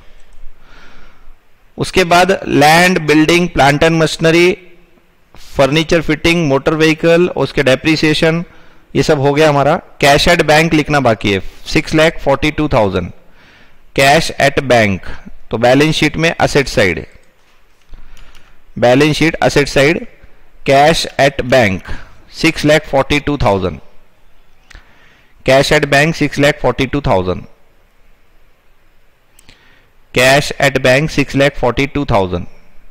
उसके बाद land building plant and machinery, furniture fitting, motor vehicle, उसके डेप्रीसिएशन, ये सब हो गया हमारा। कैश एट बैंक लिखना बाकी है six lakh forty two thousand, cash at bank, तो बैलेंस शीट में asset side, balance sheet asset side cash at bank six lakh forty two thousand, cash at bank six lakh forty two thousand, cash at bank six lakh forty two thousand.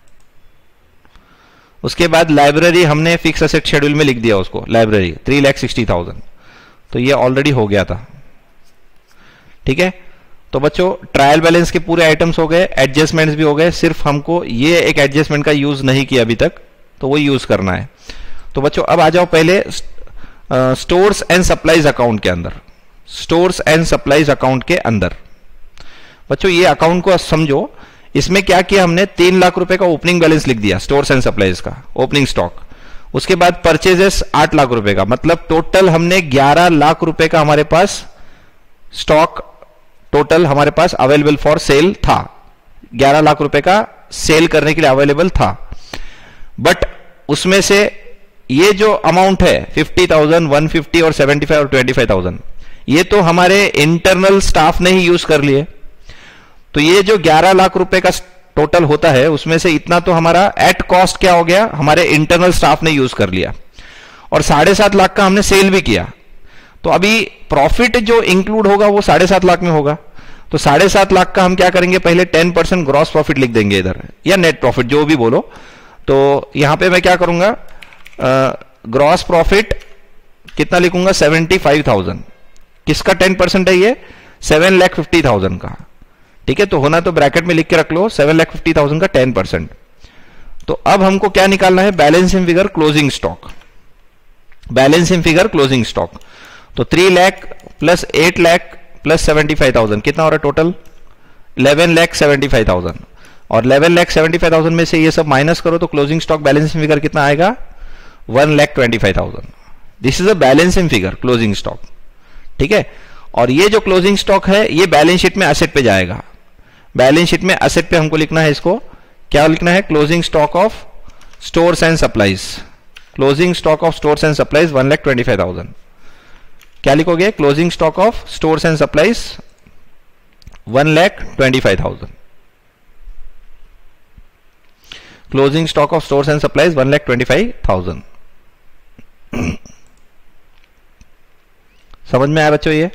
उसके बाद library हमने fix asset schedule में लिख दिया उसको, library three lakh sixty thousand, तो ये already हो गया था। ठीक है, तो बच्चों ट्रायल बैलेंस के पूरे आइटम्स हो गए, एडजस्टमेंट्स भी हो गए, सिर्फ हमको ये एक एडजस्टमेंट का यूज नहीं किया अभी तक, तो वो यूज करना है। तो बच्चों अब आ जाओ पहले स्टोर्स एंड सप्लाईज अकाउंट के अंदर, स्टोर्स एंड सप्लाईज अकाउंट के अंदर बच्चों ये अकाउंट को समझो। इसमें क्या किया हमने, तीन लाख रुपए का ओपनिंग बैलेंस लिख दिया स्टोर्स एंड सप्लाईज का, ओपनिंग स्टॉक। उसके बाद परचेजेस आठ लाख रुपए का, मतलब टोटल हमने ग्यारह लाख रुपए का हमारे पास स्टॉक टोटल हमारे पास अवेलेबल फॉर सेल था, ग्यारह लाख रुपए का सेल करने के लिए अवेलेबल था। बट उसमें से ये जो अमाउंट है फिफ्टी थाउजेंड, वन फिफ्टी और सेवेंटी फाइव और ट्वेंटी फाइव थाउजेंड, ये तो हमारे इंटरनल स्टाफ ने ही यूज कर लिए। तो ये जो ग्यारह लाख रुपए का टोटल होता है उसमें से इतना तो हमारा एट कॉस्ट क्या हो गया, हमारे इंटरनल स्टाफ ने यूज कर लिया, और साढ़े सात लाख का हमने सेल भी किया। तो अभी प्रॉफिट जो इंक्लूड होगा वो साढ़े सात लाख में होगा। तो साढ़े सात लाख का हम क्या करेंगे, पहले टेन परसेंट ग्रॉस प्रॉफिट लिख देंगे इधर, या नेट प्रॉफिट जो भी बोलो। तो यहां पे मैं क्या करूंगा, ग्रॉस प्रॉफिट कितना लिखूंगा, सेवेंटी फाइव थाउजेंड। किसका टेन परसेंट है ये, सेवन लैख फिफ्टी थाउजेंड का। ठीक है, तो होना तो ब्रैकेट में लिख के रख लो, सेवन लैख फिफ्टी थाउजेंड का टेन परसेंट। तो अब हमको क्या निकालना है, balancing figure closing stock, balancing figure closing stock. तो three lakh plus eight lakh plus seventy five thousand कितना हो रहा है total, eleven lakh seventy five thousand. और eleven lakh seventy five thousand में से ये सब माइनस करो तो क्लोजिंग स्टॉक बैलेंसिंग फिगर कितना आएगा, one lakh twenty five thousand. This is a balancing figure closing stock. ठीक है, और ये जो क्लोजिंग स्टॉक है ये बैलेंस शीट में असेट पे जाएगा। बैलेंस शीट में असेट पे हमको लिखना है इसको क्या लिखना है? Closing stock of stores and supplies, closing stock of stores and supplies one lakh twenty five thousand. क्या लिखोगे? Closing stock of stores and supplies one lakh twenty five thousand, closing stock of stores and supplies one lakh twenty five thousand. समझ में आया बच्चों ये?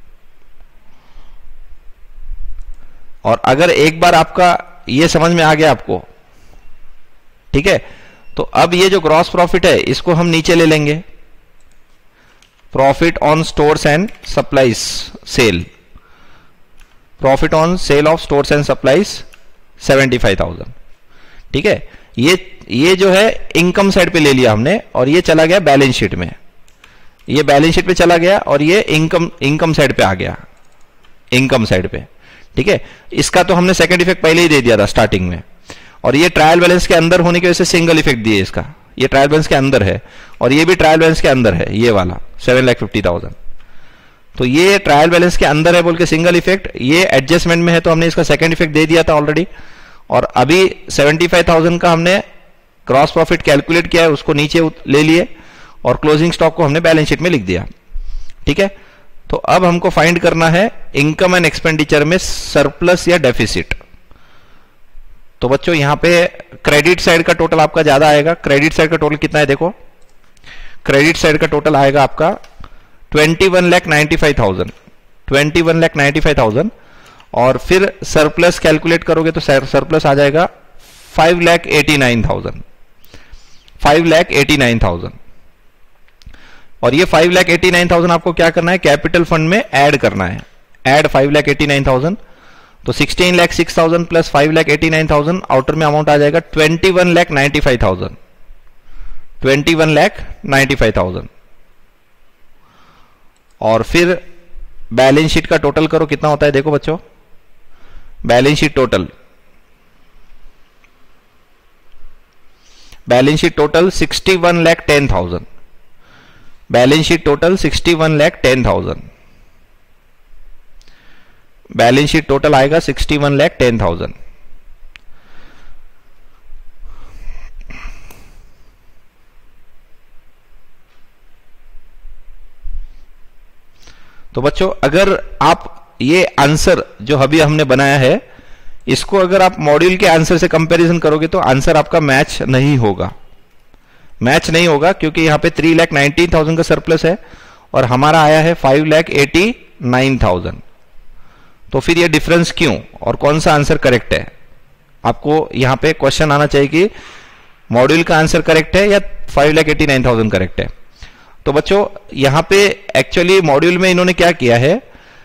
और अगर एक बार आपका ये समझ में आ गया आपको, ठीक है, तो अब ये जो ग्रॉस प्रॉफिट है इसको हम नीचे ले लेंगे, profit on stores and supplies sale, profit on sale of stores and supplies seventy five thousand. ठीक है, ये ये जो है इनकम साइड पे ले लिया हमने और ये चला गया बैलेंस शीट में, ये बैलेंस शीट पे चला गया और ये इनकम इनकम साइड पे आ गया, इनकम साइड पे। ठीक है, इसका तो हमने सेकंड इफेक्ट पहले ही दे दिया था स्टार्टिंग में, और ये ट्रायल बैलेंस के अंदर होने की वजह से सिंगल इफेक्ट दिए इसका, ये ट्रायल बैलेंस के अंदर है और ये भी ट्रायल बैलेंस के अंदर है, ये वाला सेवन लाख फिफ्टी थाउजेंड। तो ये ट्रायल बैलेंस के अंदर है बोल के सिंगल इफेक्ट, ये एडजस्टमेंट में है तो हमने इसका सेकंड इफेक्ट दे दिया था ऑलरेडी, और अभी सेवेंटी फाइव थाउजेंड का हमने क्रॉस प्रॉफिट कैलकुलेट किया है, उसको नीचे ले लिए और क्लोजिंग स्टॉक को हमने बैलेंस शीट में लिख दिया। ठीक है, तो अब हमको फाइंड करना है इनकम एंड एक्सपेंडिचर में सरप्लस या डेफिसिट। तो बच्चों यहां पे क्रेडिट साइड का टोटल आपका ज्यादा आएगा। क्रेडिट साइड का टोटल कितना है देखो, क्रेडिट साइड का टोटल आएगा आपका twenty one lakh ninety five thousand, twenty one lakh ninety five thousand, और फिर सरप्लस कैलकुलेट करोगे तो सरप्लस आ जाएगा five lakh eighty nine thousand, five lakh eighty nine thousand. और ये five lakh eighty nine thousand आपको क्या करना है? कैपिटल फंड में ऐड करना है, add five lakh eighty nine thousand. तो sixteen lakh six thousand plus five lakh eighty nine thousand, outer में अमाउंट आ जाएगा twenty one lakh ninety five thousand, twenty one lakh ninety five thousand. और फिर बैलेंस शीट का टोटल करो कितना होता है देखो बच्चों, balance sheet total, balance sheet total sixty one lakh ten thousand, balance sheet total sixty one lakh ten thousand, balance sheet total आएगा sixty one lakh ten thousand. तो बच्चों अगर आप ये आंसर जो अभी हमने बनाया है इसको अगर आप मॉड्यूल के आंसर से कंपैरिजन करोगे तो आंसर आपका मैच नहीं होगा, मैच नहीं होगा, क्योंकि यहां पे थ्री लैख नाइनटीन थाउजेंड का सरप्लस है और हमारा आया है five lakh eighty nine thousand. तो फिर ये डिफरेंस क्यों और कौन सा आंसर करेक्ट है? आपको यहां पे क्वेश्चन आना चाहिए कि मॉड्यूल का आंसर करेक्ट है या five lakh eighty nine thousand correct है। तो बच्चों यहां पे एक्चुअली मॉड्यूल में इन्होंने क्या किया है,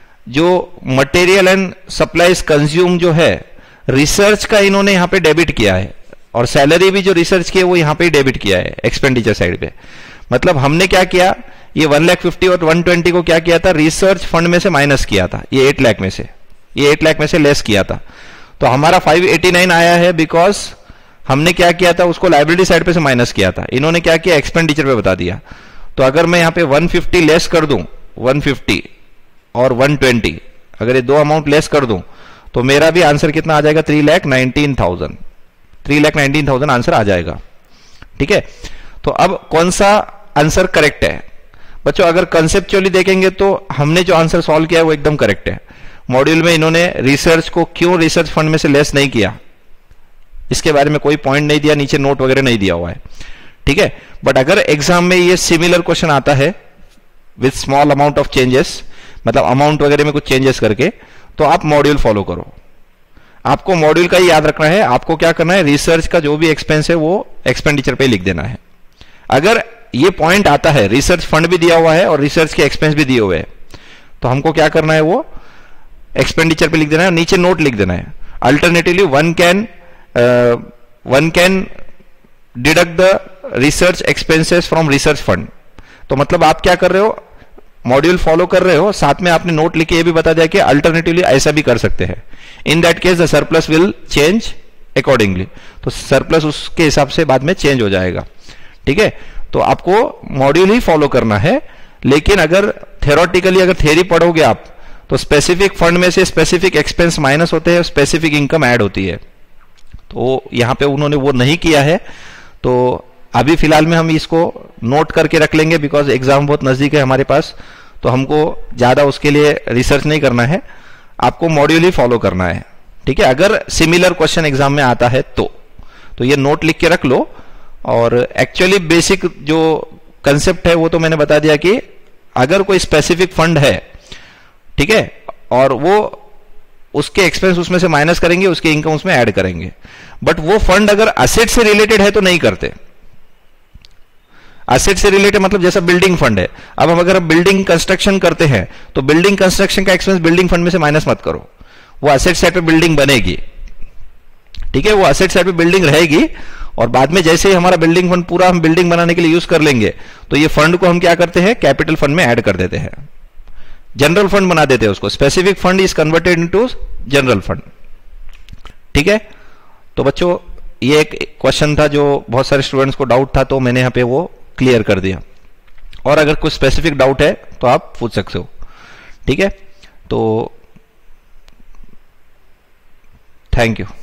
जो मटेरियल एंड सप्लाईज कंज्यूम जो है रिसर्च का इन्होंने यहां पे डेबिट किया है, और सैलरी भी जो रिसर्च की है वो यहां पे डेबिट किया है एक्सपेंडिचर साइड पे। मतलब हमने क्या किया, ये वन लाख फिफ्टी और वन ट्वेंटी को क्या किया था, रिसर्च फंड में से माइनस किया था, ये एट लाख में से, ये एट लाख में से लेस किया था। तो हमारा फाइव एटी नाइन आया है बिकॉज हमने क्या किया था, उसको लाइबिलिटी साइड पे से माइनस किया था, इन्होंने क्या किया एक्सपेंडिचर पे बता दिया। तो अगर मैं यहां पे वन फिफ्टी लेस कर दूं, वन फिफ्टी और वन ट्वेंटी, अगर ये दो अमाउंट लेस कर दूं तो मेरा भी आंसर कितना आ जाएगा, three lakh nineteen thousand, three lakh nineteen thousand answer आ जाएगा। ठीक है, तो अब कौन सा आंसर करेक्ट है बच्चों? अगर कंसेप्चुअली देखेंगे तो हमने जो आंसर सॉल्व किया है वो एकदम करेक्ट है। मॉड्यूल में इन्होंने रिसर्च को क्यों रिसर्च फंड में से लेस नहीं किया, इसके बारे में कोई पॉइंट नहीं दिया, नीचे नोट वगैरह नहीं दिया हुआ है। ठीक है, बट अगर एग्जाम में ये सिमिलर क्वेश्चन आता है with small amount of changes, मतलब अमाउंट वगैरह में कुछ चेंजेस करके, तो आप मॉड्यूल फॉलो करो। आपको मॉड्यूल का ही याद रखना है, आपको क्या करना है, रिसर्च का जो भी एक्सपेंस है वो एक्सपेंडिचर पे लिख देना है। अगर ये पॉइंट आता है, रिसर्च फंड भी दिया हुआ है और रिसर्च के एक्सपेंस भी दिए हुए हैं, तो हमको क्या करना है, वो एक्सपेंडिचर पे लिख देना है, नीचे नोट लिख देना है। Alternatively one can one can deduct the research expenses from research fund. तो मतलब आप क्या कर रहे हो, मॉड्यूल फॉलो कर रहे हो, साथ में आपने नोट लिखे ये भी बता दिया कि अल्टरनेटिवली ऐसा भी कर सकते हैं। In that case the surplus will change accordingly, तो सरप्लस उसके हिसाब से बाद में चेंज हो जाएगा। ठीक है, तो आपको मॉड्यूल ही फॉलो करना है, लेकिन अगर थ्योरेटिकली अगर थ्योरी पढ़ोगे आप तो स्पेसिफिक फंड में से स्पेसिफिक एक्सपेंस माइनस होते हैं, स्पेसिफिक इनकम ऐड होती है। तो यहां पे उन्होंने वो नहीं किया है, तो अभी फिलहाल में हम इसको नोट करके रख लेंगे, बिकॉज एग्जाम बहुत नजदीक है हमारे पास, तो हमको ज्यादा उसके लिए रिसर्च नहीं करना है, आपको मॉड्यूल ही फॉलो करना है, ठीक है। अगर सिमिलर क्वेश्चन एग्जाम में आता है तो तो ये नोट लिख के रख लो। और एक्चुअली बेसिक जो कंसेप्ट है वो तो मैंने बता दिया कि अगर कोई स्पेसिफिक फंड है, ठीक है, और वो उसके एक्सपेंस उसमें से माइनस करेंगे, उसके इनकम उसमें ऐड करेंगे, बट वो फंड अगर असेट से रिलेटेड है तो नहीं करते। असेट से रिलेटेड मतलब जैसा बिल्डिंग फंड है, अब हम अगर बिल्डिंग कंस्ट्रक्शन करते हैं तो बिल्डिंग कंस्ट्रक्शन का एक्सपेंस बिल्डिंग फंड में से माइनस मत करो, वो असेट साइड पे बिल्डिंग बनेगी, ठीक है, वो असेट साइड पे बिल्डिंग रहेगी, और बाद में जैसे ही हमारा बिल्डिंग फंड पूरा हम बिल्डिंग बनाने के लिए यूज कर लेंगे तो ये फंड को हम क्या करते हैं, कैपिटल फंड में ऐड कर देते हैं, जनरल फंड बना देते हैं उसको। Specific fund is converted into general fund, ठीक है। तो बच्चों ये एक क्वेश्चन था जो बहुत सारे स्टूडेंट्स को डाउट था, तो मैंने यहां पे वो क्लियर कर दिया, और अगर कुछ स्पेसिफिक डाउट है तो आप पूछ सकते हो, ठीक है। तो थैंक यू।